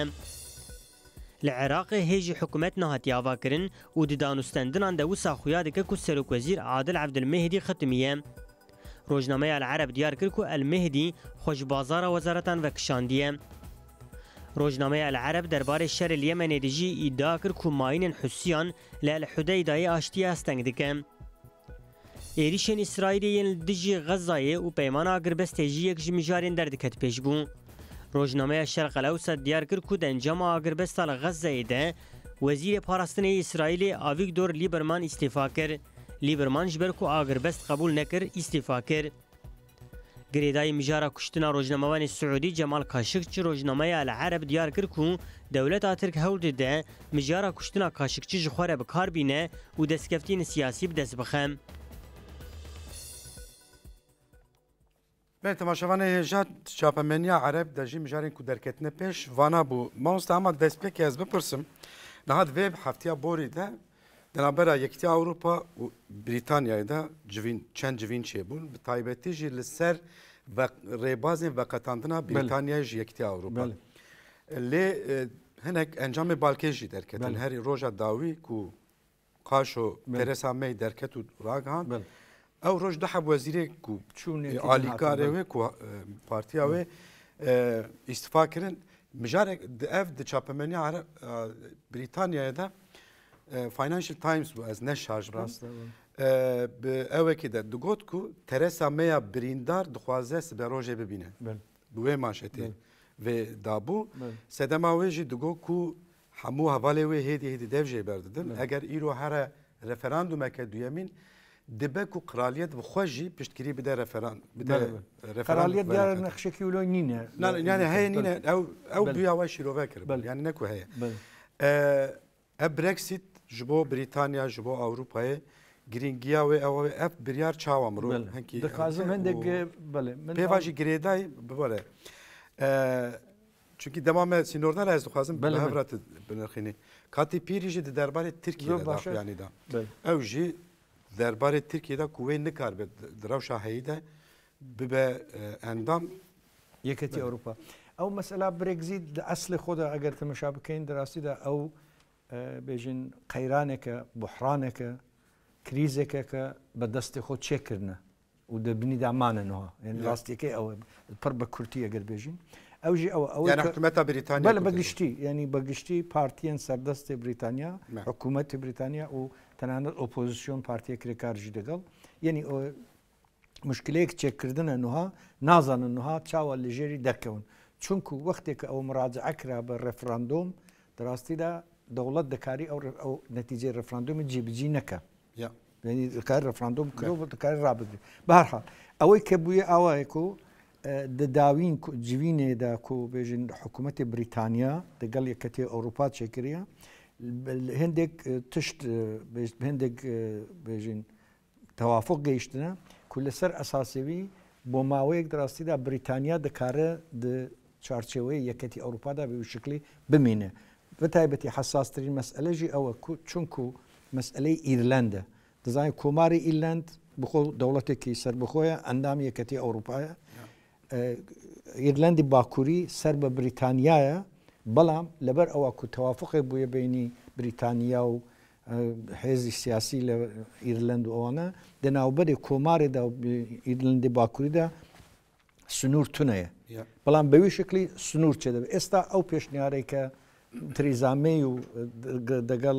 [SPEAKER 2] Li Iraqê hêjî hikûmet nehatiye avakirin û di danûstendinan de wisa xuya dike ku Serokwezîr Adil Ebdilmehdî xitimiye. Rojnameya El Ereb diyar kir ku El Mehdî xwe ji bazara wezaratan vekişandiye. Rojnameya El Ereb derbarê şerê li Yemenê de jî îdia kir ku mayînên Husîyan li El Hudeydayê aştiya hesteng dike. Êrişên İsraîlê yên li dijî Xezayê û peymana agirbestê jî yek ji mijarên derdiket pêş bû. Rojnameya Şerq el Ewsed diyar kir ku dencama agirbesta li Xezayê de Wezîrê Parastinê İsraîlê Avigdor Lieberman îstîfa kir. Lieberman ji ber ku agirbest qebûl nekir îstîfa kir. Girêdayê mijara kuştina rojnamevanê Siûdî Cemal Kaşıkçı rojnameya El Ereb diyar kir ku dewleta Tirk hewl dide mijara kuştina Kaşıkçı ji xwe re bikar bîne û destkeftiyên siyasî bi dest bixe.
[SPEAKER 1] Bê temaşevanê hêja çapemeniya Ereb de jî mijarên ku derketine pêş vana bû. Mamosta ama destpêkê ez bipirsim. Nihat vê heftiya borî de di navbera Yekîtiya Ewropa û Brîtanyayê de civîn çend civîn çêbûn bi taybetî jî li ser rêbazên veqetandina Brîtanyayê ji Yekîtiya Ewropa. Lê hinek encamê balkê jî derketin herî roja dawî ku qaşo Theresa May derket û ragihand. Ew roj diheb wezîrê ku alîkarê wê ku partiya wê îstîfa kirin mijarek di ev di çapemeniya Brîtanyayê de Financial Times bû ez neşarj bûm bi ewekê de digot ku Theresa Mayya birîndar dixwaze sibe rojê bibîne. Bi wê manşetê vê dabû sedema wê jî digot ku hemû hevalê wê hêdî hêdî dev jê berdidin. Eger îro here referandumeke duyemîn dibe ku kraliyet bi xwe jî piştgirî bide referan bide
[SPEAKER 3] kraliyet diyar nexşekî wilo nîne.
[SPEAKER 1] Yani heye nîne ew ew duya we şîrove kir. Yani ne ku heye. Ev Brexit ji bo Brîtanya ji bo Ewropayê girîngiya wê ew ev biryar çawa mirov hinkî
[SPEAKER 3] dixwazim hindek bele
[SPEAKER 1] pêva jî girêdayî bibare. Çünkü demame sînordar ez dixwazim bi hevrat binirxînî. Katî pîrî jî di derbarê Tirkiyeyê de daxuyanî da. Ew jî derbarê Tirkiyeyê ku wê nikar be di rewşa heyî de bibe endam
[SPEAKER 3] Yekîtiya Ewropa. Ew mesela Brexit di eslê xwe de eger temeşa bikeyên di rastî de ew bêjin qeyraneke, buhraneke, krîzeke ke bi destê xwe çêkirine û di binî de amanin ha. Yani rastîkê ew pir bi kurtî eger bêjin. Ew jî ew
[SPEAKER 1] yani hikûmeta Brîtanya.
[SPEAKER 3] Bele begiştî yani begiştî partiyên serdestê Brîtanya, hikûmetê Brîtanya û tenanî opozisyon partiyê kirêkar jî digal یعنی مشکلەیەک چێککردنە نوها نازانن نوها چاوە لە ژێری دەکەون چونکو وەختێک ئەو مراجعە کرا بە ڕێفراندۆم دەڕاستیدا دەوڵەت دەکاری ئەو نەتیجەی ڕێفراندۆمی جێبجی نەکە کار ڕێفراندۆم کرۆ دەکاری ڕابگری بەهەرحاڵ ئەوەی کە بووە ئاوایەک و دەداوین جوینێدا و بێژین حکوومەتی بریتانیا دەگەڵ یەکەتی ئەوروپا چێکریە هەندێک تشت هەندێک بێژین تەوافق گەیشتنە کو لەسەر ئەساسیوی بۆ ماوەیەک دراستیدا بریتانیا دەکارە چارچێوەی یەکەتی ئەوروپادا بێ شکلی بمینێ بە تایبەتی حساسترین مەسئلەژی ئەوە چونکو مەسئلەی ئیرلندە دەزانین کۆماری ئیرلند بخۆ دەوڵەتێکی سەر بخۆیە ئەندام یەکەتی ئەوروپایە ئیرلندی باکووری سەر بە بریتانیایە بەڵام لەبەر ئەوە کو تەوافقی بووە بینی بریتانیا و حێزی سیاسی لە ئیرلند و ئەوانە دەناوبەری کۆمارێدا ئیرلندی باکووریدا سنوور تونەیە بەڵام بەوی شکلی سنوور چێ دەبێت ئێستا ئەو پێشنیارێک کە تریزامەی و دەگەڵ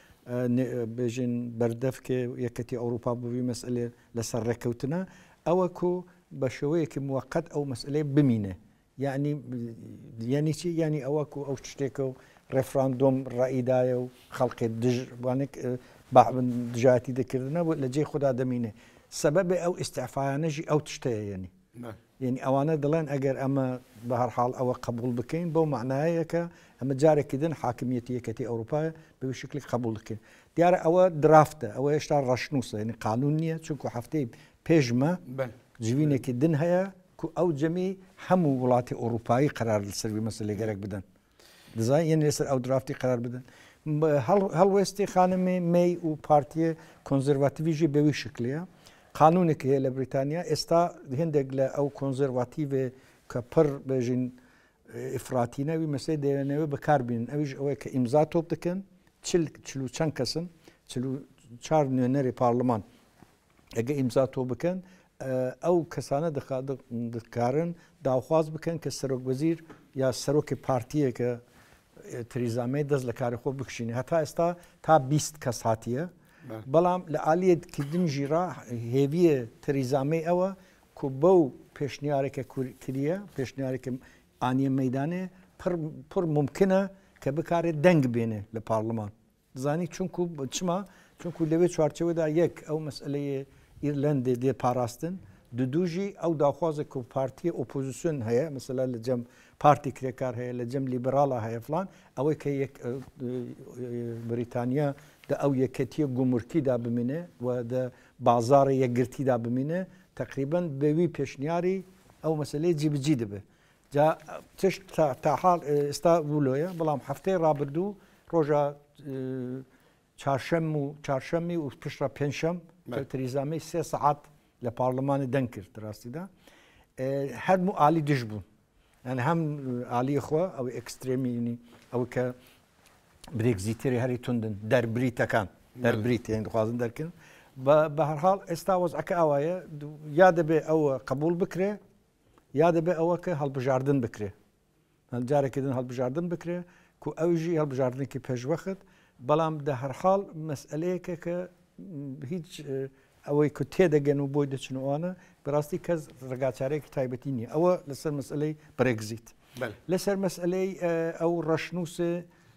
[SPEAKER 3] بێژین بەردەفکێ یەکەتی ئەوروپا بووی مەسئلێ لەسەر ڕێکەوتنە ئەوە کو بە شێوەیەکی موقت ئەو مەسئلەی بمینێ یعنی یعنی چی ینی ئەوە و ئەو شتێکە و ڕێفراندۆم ڕائیدایە و خەڵقێت دژوانێک دژاتی دەکردنە بۆ لە جێ خوددا دەمینێ سەبەبێ ئەو ئیسعفاانەژی ئەو تشتەیە ینی یعنی ئەوانە دەڵێن ئەگەر ئەمە بە هەرحاڵ ئەوە قبول بکەین بەو معنایەکە ئەمە جارێکی دن حاکمیەتی یەکەتی ئەوروپایە بەوی شکلی قبول بکەین دیارە ئەوە درافتە ئەوە هێشتا ڕەشنووسە ینی قانون نییە چونکو هەفتەی پێشمە جوینێکی دن هەیە کو ئەو جەمی هەموو وڵاتی ئەوروپایی قرار لەسەروی مەسلەی گەرەک بدەن دەزای یەن لەسەر ئەو درافتی قرار بدەن هەڵوێستی خانمی مەی و پارتیە کۆنزەرواتیڤیژی بەوی شکلیە قانونێکی هەیە لە بریتانیا ئێستا هێندێک لە ئەو کۆنزەرواتیڤێ کە پڕ بێژین ئفراتینەوی مەسەی دەوێنەوە بەکاربین ئەویش ئەوەیە کە ئیمزا تۆپ دەکەن چل و چەند کەسن چار نوێنەری پارلەمان ئەگە ئیمزا تۆ بکەن ئەو کەسانە دەکارن داوخواز بکەن کە سەرۆکوەزیر یا سەرۆکی پارتیە کە تریزامەی دەست لە کاری خۆ بکشینی هەتا ئێستا تا بیست کەس هاتیە بەڵام لە عالیەتکردن ژیرا هێویە تریزامەی ئەوە کو بەو پێشنیارێکە کریە پێشنیارێکە ئانیە مەدانێ پڕ ممکنە کە بکارێت دەنگ بێنێ لە پارلەمان دزانی چونکو چما چونکو لەوێ چوارچەوەدا یەک ئەو مەسئلەیە ئیرلندێ دێ پاراستن دوودوژی ئەو داخوازێک و پارتیە ئۆپۆزیسیۆن هەیە مەسەلا لە جەم پارتی کرێکار هەیە لە جەم لیبراڵە هەیە فلان ئەوەی کە بریتانیا دە ئەو یەکەتیە گومورکیدا بمینێ و دە بازارە یەکگرتیدا بمینێ تقریبان بەوی پێشنیاری ئەو مەسلەی جیبجی دەبێ جا تشت تا حاڵ ئێستا بولۆیە بەڵام هەفتەی ڕابردوو ڕۆژە چارشەم و چارشەمی و پشتە پێنجشەم تریزامەی سێ سەعات لە پارلەمانی دەنگ کرد ڕاستیدا هەرموو عالی دژ بوون یعنی هەم عالی خۆ ئەو ئەکسترێمینی ئەو کە برێکزیتری هەری توندن دەربریتەکان دەربریت یان دخوازن دەرکن بە هەرحاڵ ئێستا وەزعەکە ئەوایە یا دەبێ ئەوە قبول بکرێ یا دەبێ ئەوە کە هەڵبژاردن بکرێ جارێکیدن هەڵبژاردن بکرێ کو ئەوژی هەڵبژاردنێکی پێشوەخت بەڵام دە هەرحاڵ مەسئلەیەکە کە هیچ ئەوەی کو تێدەگەن و بۆی دەچنەوەوانە بەڕاستی کەس ڕگاچارێکی تایبەتی نییە ئەوە لەسەر مەسئلەی برێکزیت لەسەر مەسئلەی ئەو ڕەشنووسێ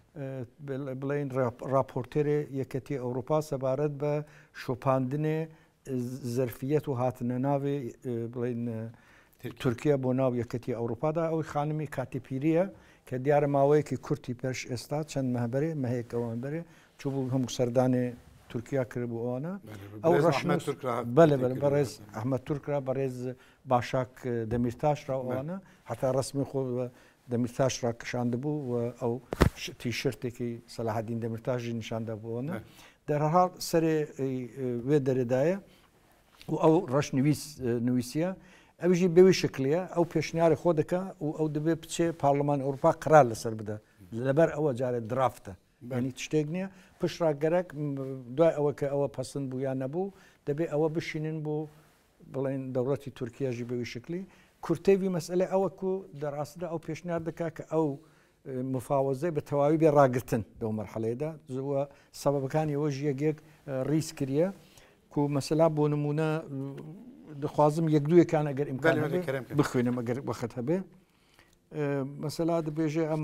[SPEAKER 3] بڵین راپۆرتێرێ یەکەتی ئەوروپا سەبارەت بە شۆپاندنێ زەرفیەت و هاتنە ناوێ بڵین تورکیا بۆ ناو یەکەتی ئەوروپادا ئەوی خانمی کاتیپیریە کە دیارە ماوەیەکی کورتی پێش ئێستا چەند مەهبەرێ مەهەیەکەوان بەرێ چوو بوو هەموو سەردانێ تورکیا کرد بۆ ئەوانە ئەو بەێ بەڕێز ئەحمەد تورکرا بەڕێز باشاک دەمیرتاشرا ئەوانە حتا ڕسمی خۆ دەمیرتاشرا کشاندبوو و ئەو تیشرتێکی سەلاحەدین دەمیرتاژی نیشاندا بووەوەە دەرحاڵ سەرێ وێ دەرێدایە و ئەو ڕەش نوویسیە ئەوژی بێوی شکلیە ئەو پێشنیاری خۆ دەکە و ئەو دەبێ بچێ پارلەمان ئەوروپا قرار لەسەر بدە لەبەر ئەوە جارێت درافتە ینی شتێک نییە پشتڕاگەرەك دوای ئەوە کە ئەوە پەسەند بوو یان نەبوو دەبێ ئەوە بشینن بۆ بڵێن دەوڵەتی تورکیاژی بەوی شکلی کورتێوی مەسئلە ئەوە و دەڕاستدا ئەو پێشنیار دەکا کە ئەو مفاوەزەی بە تەواوی بێ ڕاگرتن لەو مەرحەلەیەدا زووە سەبەبەکانی ئەوە ژیەکێک ڕیس کردە کو مثلا بۆ نمونە دەخوازم یەک دوویەکان ئەگەر ئیمکان بخوێنم ئەگەر وەخت هەبێ مەسەلا دەبێژێ ئەم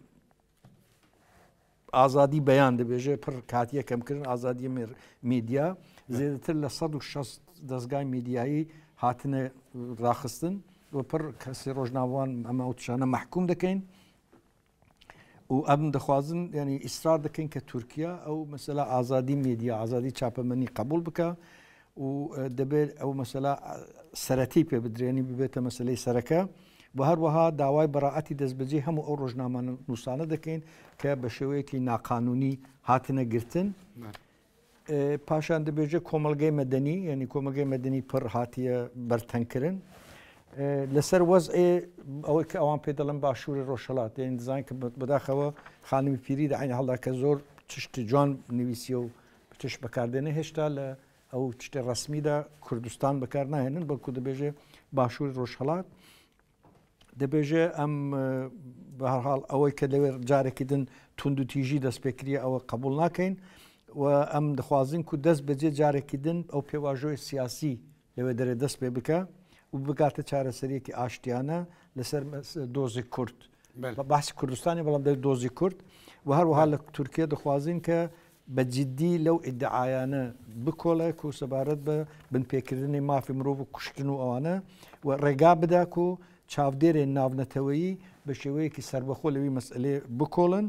[SPEAKER 3] ئازادی بەیان دەبێژێ پڕ کاتیە کەمکردن ئازادی میدیا زێدەتر لە سەد و شەست دەستگای میدیایی هاتنە ڕاخستن و پڕ کەسی ڕۆژناوان ئەمە وتشانە محکوم دەکەین و ئەم دەخوازن ینی ئیسرار دەکەین کە تورکیا ئەو مەسەلا ئازادی میدیا ئازادی چاپەمەنی قبول بکە و دەبێت ئەو مەسەلا سەرەتی پێ بدرێنی ببێتە مەسلەی سەرەکە و هەروەها داوای بەڕائەتی دەستبەجێ هەموو ئەو ڕۆژنامە نووسانە دەکەین کە بە شێوەیەکی ناقانونی هاتنە گرتن پاشان دەبێژە کۆمەلگەی مەدەنی ینی کۆمەلگەی مەدەنی پڕ هاتیە بەرتەنکردن لەسەر وەزئێ ئەوەی کە ئەوان پێ دەڵم باشووری ڕۆژهەڵات یان دزان کە بەداخەوە خانمی پیری داعین هەڵدا کە زۆر تشتی جوان نویسیە و تشت بەکاردێنە هێشتا لە ئەو تشتی ڕسمیدا کوردستان بەکار ناهێنن بەڵکو دەبێژێ باشووری ڕۆژهەڵات دەبێژێ ئەم بەهەرحاڵ ئەوەی کە لەوێ جارێکی دن تونند و تیژی دەستپێکریە ئەوە قبول ناکەین و ئەم دەخوازین و دەست بەجێ جارێکی دن ئەو پێواژۆی سیاسی لەوێ دەرێ دەست پێ بکە و بگاتە چارەسەرێکی ئاشتیانە لەسەر دۆزی کورد باسی کوردستانی بەڵام دە دۆزی کورد و هەروەها لە تورکیا دەخوازین کە بە جددی لەو ئیدعایانە بکۆڵێک و سەبارەت بە بنپێکردنی مافی مرۆڤ و کوشتن و ئەوانە و ڕێگا بداک و چاودێرێن ناونەتەوەیی بە شێوەیەکی سربەخۆ لەوی مەسئلێ بکۆڵن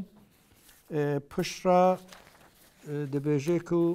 [SPEAKER 3] پشتڕ دەبێژێک و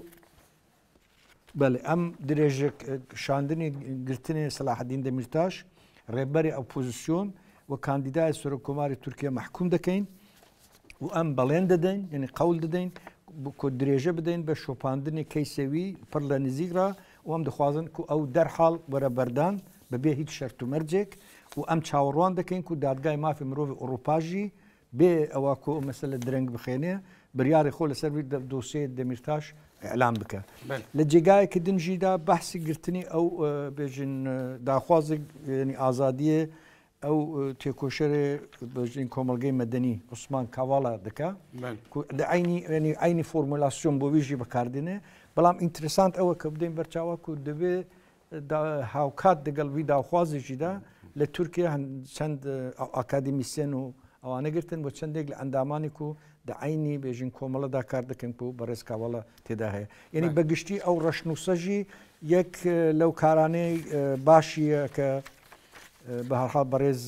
[SPEAKER 3] بەێ ئەم درێژێک شاندنی گرتنی سەلاحەدین دەمیرتاش ڕێبەری ئەپۆزیسیۆن و کاندیدای سەرۆکۆماری تورکیا محکوم دەکەین و ئەم بەڵێن دەدەین یعنی قەول دەدەین کۆ درێژە بدەین بە شۆپاندنی کەیسەوی پڕ لە نزیکرا و ئەم دەخوازن و ئەو دەرحاڵ وەرە بەردان بەبێ هیچ شەرت و مەرجێک و ئەم چاوەڕوان دەکەین و دادگای مافی مرۆڤی ئۆروپاژی بێ ئەوە کۆ مەسەلە درەنگ بخێنێ بریاری خۆ لەسەر دۆسیێ دەمیرتاش ئەلام بکە لە جێگایەکی دنجیدا بەحسی گرتنی ئەو بێژین داخوازی ینی ئازادیە ئەو تێکۆشەرێ بەژین کۆمەلگەی مەدەنی عوسمان کاواڵە دەکا لە عینی ینی عینی فۆرمولاسیۆن بۆ ویژی بەکاردێنێ بەڵام ئینترسانت ئەوە کە بدەین بەرچاوە و دەبێت هاوکات دەگەڵ وی داخوازیشیدا لە تورکیا چەند ئاکادمیسیەن و ئەوانە گرتن بۆ چندێک لە ئەندامانی و دعینی بێژین کۆمەڵەدا کار دەکەن و بەڕێز کاوەڵە تێدا هەیە یعنی بەگشتی ئەو ڕەشنووسەژی یەک لەو کارانەی باشیە کە بە هەرحاڵ بەڕێز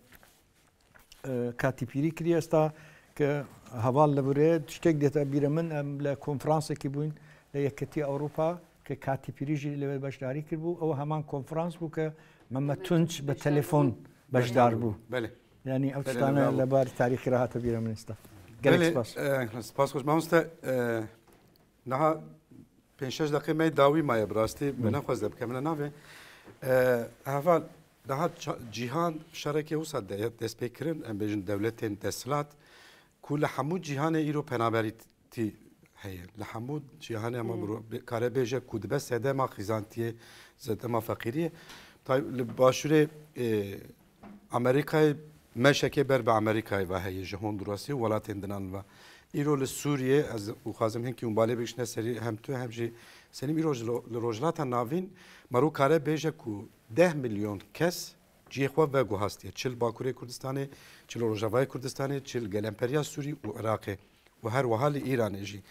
[SPEAKER 3] کاتی پیری کردی ئێستا کە هەواڵ لە بورێت شتێک دێتە بیرە من ئەم لە کۆنفرانسێکی بووین لە یەکەتی ئەوروپا کە کاتی پیریژی لەوێ بەشداری کرد بوو ئەوە هەمان کۆنفرانس بوو کە مەمە تونج بە تەلەفۆن بەشدار بوو ینی ئەو شتانە لەبار تاریخی ڕاهاتە بیرە من ئێستا
[SPEAKER 1] سپاس خۆش مامۆستا نەها پێنج شەش دقیقەی داوی مایە بڕاستی من نەخواست دەبکەم لە ناوێ هەڤال داهات جیهان شەڕێکی وسا دەستپێکردن ئەم بێژن دەولەتێن دەسڵات کو لە هەموو جیهانە ئیرۆ پەنابەریتی هەیە لە هەموو جیهانە ئەمە کارە بێژە کو دبە سەدەما خیزانتیە زەدەما فەقیریە لە باشوورێ ئەمریکای مەشەکێ بەر بە ئەمریکای و هەیە ژە هۆندوراسی و وڵاتێن دنان و ئیرۆ لە سووریە ئەز وخوازم هەنکی وبالێ بشنە سەری هەمتوە هەمژی سەنیم ئیرۆژ لە ڕۆژلاتە ناوین مەرۆ کارە بێژە و ده میلیۆن کەس جێخوا بە گوهاستیە چل باکوورێ کوردستانی چل ڕۆژاوای کوردستانی چل گەلەمپەریا سووری و عراقێ و هەروەها لە ئیرانێژی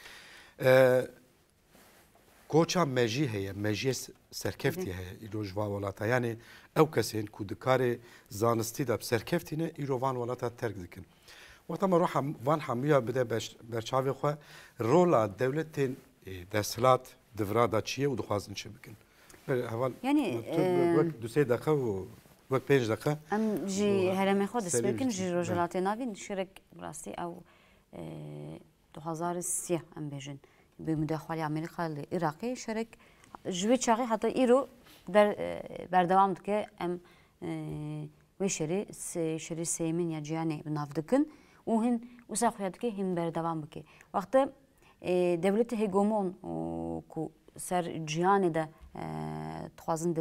[SPEAKER 1] کۆچا مەژی هەیە مەژیە سەرکەفتی هەیە ئیرۆژوا وڵاتە یانێ ئەو کەسێن کو دکارێ زانستیدا سەرکەفتینە ئیرۆڤان وڵاتە تەرک دکن وەتەمە ڕۆ وان هەموویە بدە بەرچاوێ خۆ ڕۆڵا دەولەتێن دەسڵات دڤرادا چییە و دخوازن چی بکن
[SPEAKER 4] ینی
[SPEAKER 1] دوسێ دەقە و وەک پێنج دقە
[SPEAKER 4] ئەم ژی هەرەمێ خۆ دەستپێکن ژی ڕۆژهەڵاتی ناوین شێرێک ڕاستی ئەو دو هەزار و سێ ئەم بێژن بە مداخوالی ئەمریکا لە عێراقی شەرێک ژوێ چاقی هەتا ئیرۆ بەردەوام دکە ئەم وێ شەری شەری سێمین یا جیانێ بناو دکن و هین وسا خویا دکە هین بەردەوام بکە وەختە دەولەتی هێگۆمۆن و سەر جیانێ دا دخوازن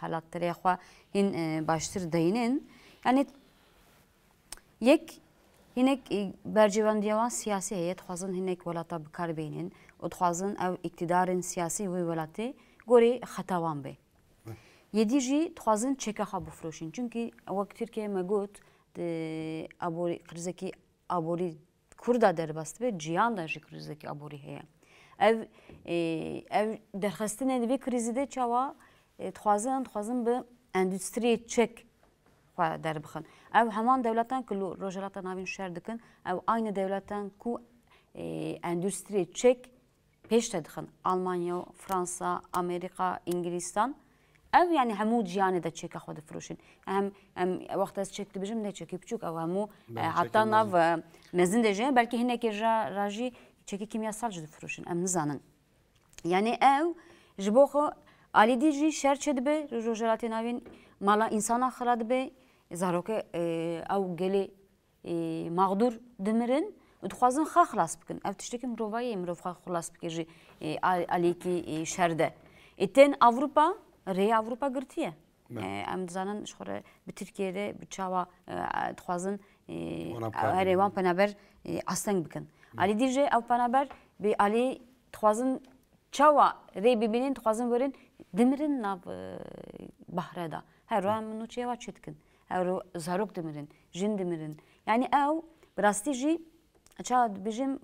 [SPEAKER 4] دەستهەڵاتترێ خوا هین باشتر دەینن یعنی یەک hinek bercevendiyavan siyasi heyet xwazin hinek welata bikarbînin û dixwazin ew iktidarên siyasî wê welatê gorê xetawan be. Yedî jî dixwazin çeka xwe bifroşin çünkü wek Tirkiye me got aborî krizekî aborî Kurda derbas be ciyan da jî krizekî aborî heye. Ev ev derxistinê divê krizî de çawa dixwazin dixwazin bi endüstriyê çek xwe derbixin. Ev heman devletan ku rojhilata navîn şer dikin ew aynı devletan ku endüstriyê çek pêş te dixin. Almanya, Fransa, Amerika, İngilîstan ev yani hemû ciyanê de çeka xwe difroşin. Em em wexta ez çek dibijim ne çekî biçûk ew hemû heta nav mezin de jê belkî hinekê ra jî çekî kimyasal jî difroşin em nizanin. Yani ew ji bo xwe alîdî jî şer çê dibe rojhilatê navîn mala insana xira dibe zarokê ew gelê mağdur dimirin û dixwazin xwe xilas bikin. Ev tiştekî mirovayê mirov xwe xilas bike jî alîkî şer de. Tên Avrupa Rêya Avrupa girtiye. Em dizanin ji xwe bi Tirkiyeyê bi çawa dixwazin herê wan penaber asteng bikin. Alîdî jî ew penaber bi alî dixwazin çawa rê bibînin dixwazin werin dimirin nav bahrê da. Her ro em nûçeyê wa çê dikin. Her ro zarok dimirin, jin dimirin. Yani ew bi rastî jî çawa dibêjim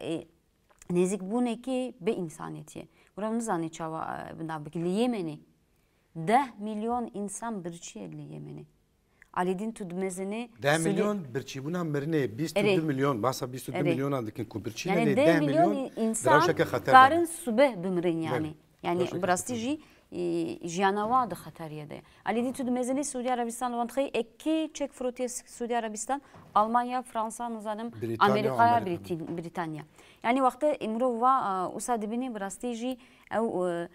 [SPEAKER 4] nêzîkbûnekî bi însaniyetiye. Gura ew nizanî çawa nav bike. Li Yemenê deh milyon insan birçiye li Yemenê. Alîdîn tu dimezînî
[SPEAKER 1] deh milyon birçîbûna mirinê bîst û du milyon basa bîst û du milyonan dikin ku birçînê
[SPEAKER 4] yani
[SPEAKER 1] deh milyon
[SPEAKER 4] insan karin subeh bimirin yani. Yani bi rastî jî jiyana wan di xeteriyê de. Alîdî tu dimezînî Suudi Arabistan li wan dixî ekî çek firotiyê Suudi Arabistan, Almanya, Fransa, nizanim Amerîkaya, Brîtanya. Yani wexta mirov wa wisa dibînî bi rastî jî ew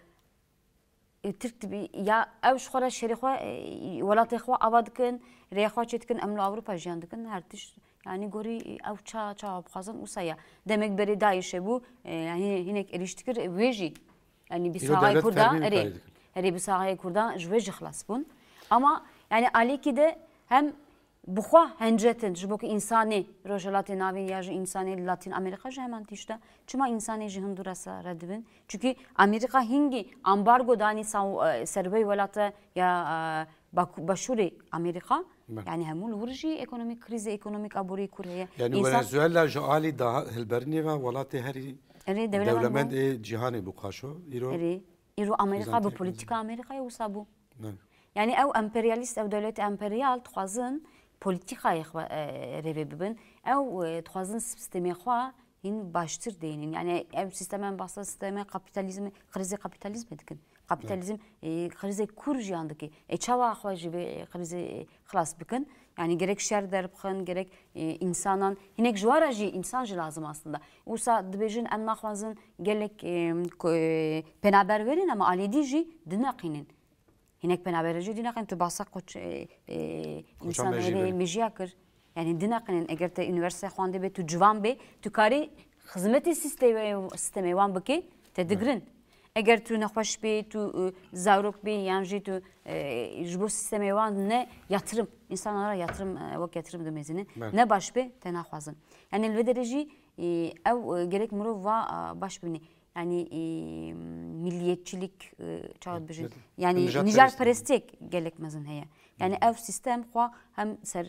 [SPEAKER 4] Türk dibî ya ew ji xwe re şerê xwe welatê xwe ava dikin, rêya xwe çê dikin, em li Ewropa jiyan dikin her tişt yani gorî ew ça çawa bixwazin wisa ya. Demek berê Daişê bû yani hinek êrîş dikir wê jî yani bi saxayê Kurda erê herê bi saxayê Kurda ji wê jî xilas bûn. Ama yani alîkî de hem bi xwe hencetin ji bo ku însanê rojhilatê navîn ya ji însanê Latin Amerika ji heman tişta çima însanê ji Honduras'a re dibin. Çünkü Amerika hingî ambargo danî servey welata ya başûrê Amerika yani hemû li wir jî ekonomîk krîzê ekonomîk aborî kur heye.
[SPEAKER 1] Yani Venezuela ji alî daha hilbernê ve welatê herî dewlemend ê cîhanê bû qaşo.
[SPEAKER 4] Erê îro Amerika bi polîtika Amerikayê wisa bû. Yani ew emperyalîst ew dewletê emperyal dixwazin polîtikayê xwe rêvê bibin. Ew dixwazin sistemê xwe hîn baştir deyînin. Yani ev sistemen bahsa sisteme kapitalizmi, krizê kapitalizmê dikin. Kapitalizm krizê kur jiyan dike. E çawa xwe ji vê krizê xilas bikin. Yani gerek şer derbixin, gerek insanan, hinek ji wara jî insan jî lazım aslında. Wisa dibêjin em naxwazin gelek penaber verin ama alîdî jî dinaqînin. Hinek penaber jî dinaqîn tu bahsa qoç insan herê mejiya kir. Yani dinaqînin eger te üniversite xwandî bê tu civan bê tu karî xizmetê sistemê wan bikê te digirin. Eger tu nexweş bê tu zarok bê yan jî tu ji bo sistemê wan ne yatırım insanlara yatırım wek yatırım dimezînin ne baş bê te naxwazin. Yani li vê derê jî ew gerek mirov wa baş bibîne. Yani milliyetçilik çawa dibêjin. Yani nijarperestiyek gelek mezin heye. Yani ev sistem xwe hem ser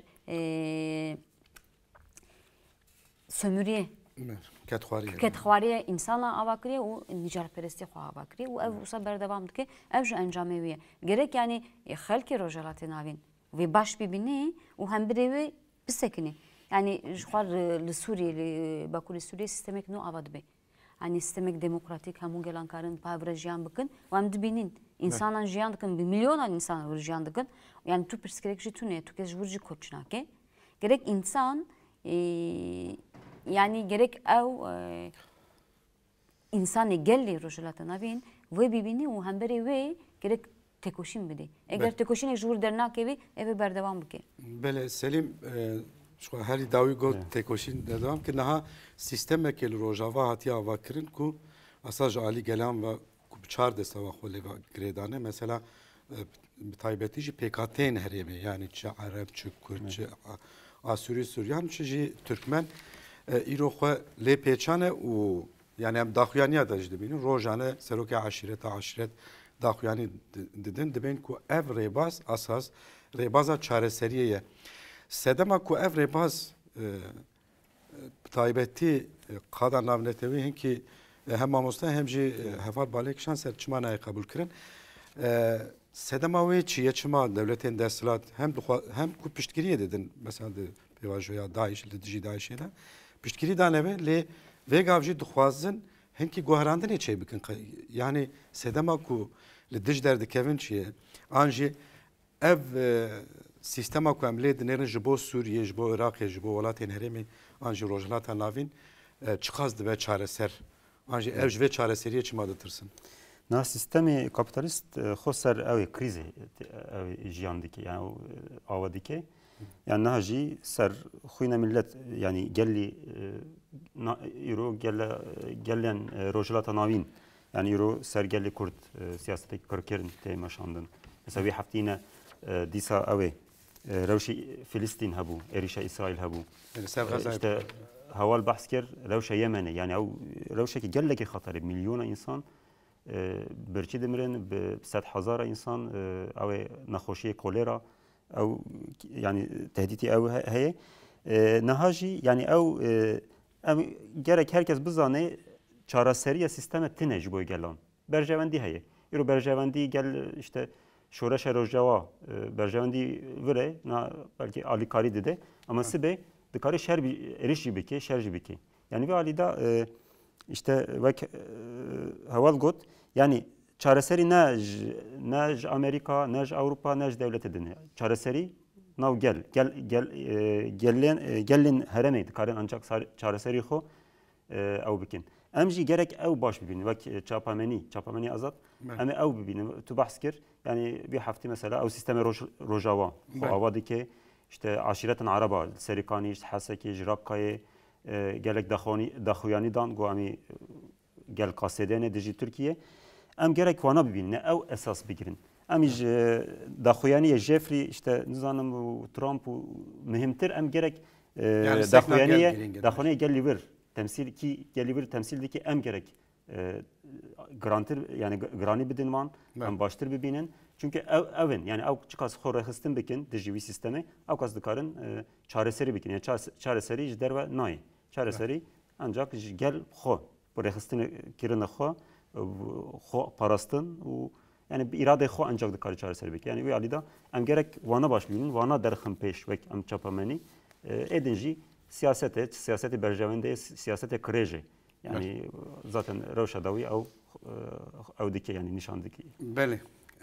[SPEAKER 4] sömürüye ketxwariye insana ava kiriye û nijarperestiyê xwe ava kiriye û ev wisa berdewam dike ev ji encamê wê ye. Gerek yani xelkê rojhilatê navîn vê baş bibîne û hem birê wê bisekine. Yani ji xwe li Sûriyê li Bakurê Sûriyê sistemek nû ava dibe. Yani sistemek demokratik hemû gelan karin pavre jiyan bikin û em dibînin insanan jiyan dikin bi milyonan insan jiyan dikin. Yani tu pirsgirêk jî tune tu kes ji wir jî koç nake. Gerek insan yani gerek ew insanê gelê rojhilata navîn wê bibîne û hemberê wê gerek tekoşîn bide. Eger tekoşînek ji wir dernake wê ev ê berdewam bike.
[SPEAKER 1] Bele Selim herî dawî got tekoşîn derdewam kir niha sistemekê li Rojava hatiye avakirin ku asa ji alî gelan ve ku bi çar destewa xwe lê girêdane mesela bi taybetî jî P K T'ên herêmê yani çi Ereb çi Kurd çi Asuri Suryan çi Türkmen îro xwe lê pêçane û yani em daxuyaniya da ji dibînin rojane serokê aşîreta aşiret daxuyanî didin dibên ku ev rêbaz asas rêbaza çareseriyê ye. Sedema ku ev rêbaz taybetî qada navnetewî hinkî hem mamoste hem jî heval balêkişan ser çima nayê qebûl kirin. Sedema wê çi ye çima devletên desthilat hem hem ku piştgiriyê didin mesela di pêvajoya Daeş li dijî Daişê de piştgirî daneve lê vê gav jî dixwazin hinkî guherandinê çê bikin. Yani sedema ku li dij derdikevin çi ye an jî ev sistema ku em lê dinêrin ji bo Sûriyê ji bo Iraqê ji bo welatên herêmê an jî rojhilata navîn çi qas dibe çareser an jî ev ji vê çareseriyê çima ditirsin.
[SPEAKER 5] Na sistemê kapitalîst xwe ser ew ê krîzê ew jiyan dike yani ava dike yani niha jî ser xwîna millet yani gelî îro gelên rojhilata navîn yani îro ser gelê Kurd siyaseteke kirkirin tê meşandin. Mesela vê heftîne dîsa ew ê rewşê Filistîn hebû, êrişa İsraîl hebû. İşte heval behs kir rewşa Yemenê yani ew rewşekî gelekî xeterî milyona insan birçî dimirin bi sed hezara insan ew ê nexweşiyê kolera ew yani tehdîtî ew heye. Niha jî yani ew em gerek herkes bizane çareseriya sisteme tune ji bo gelan. Berjewendî heye. îro berjewendî gel işte şoreşa rojava berjewendî vire na belkî alîkarî dide ama sibê dikare şer êriş jî bike şer jî bike. Yani vê alî da işte wek heval got yani çareserî ne ne ji Amerika ne ji Ewropa ne ji devletê dine. Çareserî nav gel gel gel gelên gelên herêmê dikarin ancak çareserî xwe ew bikin. Em jî gerek ew baş bibînin wek çapamenî çapamenî azad em ê ew bibînin tu behs kir yani bir heftê mesela ew sistemê rojava xwe ava dike işte aşiretin Araba Serîkanî ji Hesekê ji Rakkayê gelek daxuyanî dan got em ê gel qasêdenê dijî Tirkiye em gerek wana bibînin ew esas bigirin. Em ji daxuyaniyê Jeffrey işte nizanim û Trump û mühimtir em gerek daxuyaniyê daxuyaniyê gelî vir temsîl kî gelî vir temsîl dike em gerek grantir yani granî bidin wan em baştir bibînin. Çünkü ev evin yani ew çiqas xwe rêxistin bikin dijî wî sistemê ew qas dikarin çareserî bikin yani çareserî ji derve nayê. Çareserî ancak ji gel xwe bi rêxistinê kirina xwe xwe parastin û yani îradê xwe ancak dikare çareserî bikin. Yani wê alî da em gerek wana baş bibînin wana derxin pêş wek em çapamenî êdin jî siyasetê siyasetê berjewendê siyasetê kirêjê yani zaten rewşa dawî ew ew dike yani nîşan dike.
[SPEAKER 1] Belê.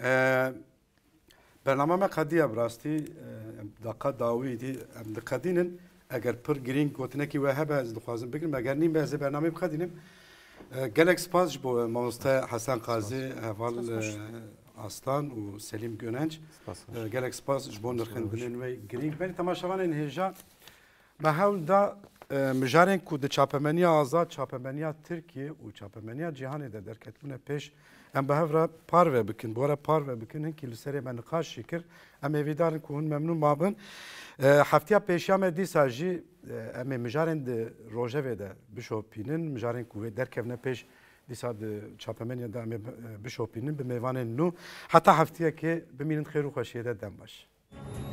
[SPEAKER 1] Bername me qediya bi rastî daqa dawî dî em diqedînin eger pir girîng gotinekî we hebe ez dixwazim bikirim eger nîm be ez ê bernameyê biqedînim. Gelek spas ji bo mamoste Hesen Qazî heval Aslan û Selîm Gönenc gelek spas ji bo nirxînbinên wê girîng belê temaşevanên hêja me hewl da mijarên ku di çapemeniya azad çapemeniya Tirkiye û çapemeniya cîhanê de derketbûne pêş em bi hev re parve bikin bu ara parve bikin hinkî li serê me niqaşî kir em ê vîdarin ku hûn memnûn mabin. Heftiya pêşiya me dîsa jî em ê mijarên di rojevê de bişopînin mijarên ku wê derkevne pêş dîsa di çapemeniya de em ê bişopînin bi mêvanên nû heta heftiyekê bimînin xêr û xweşiyê de dem baş.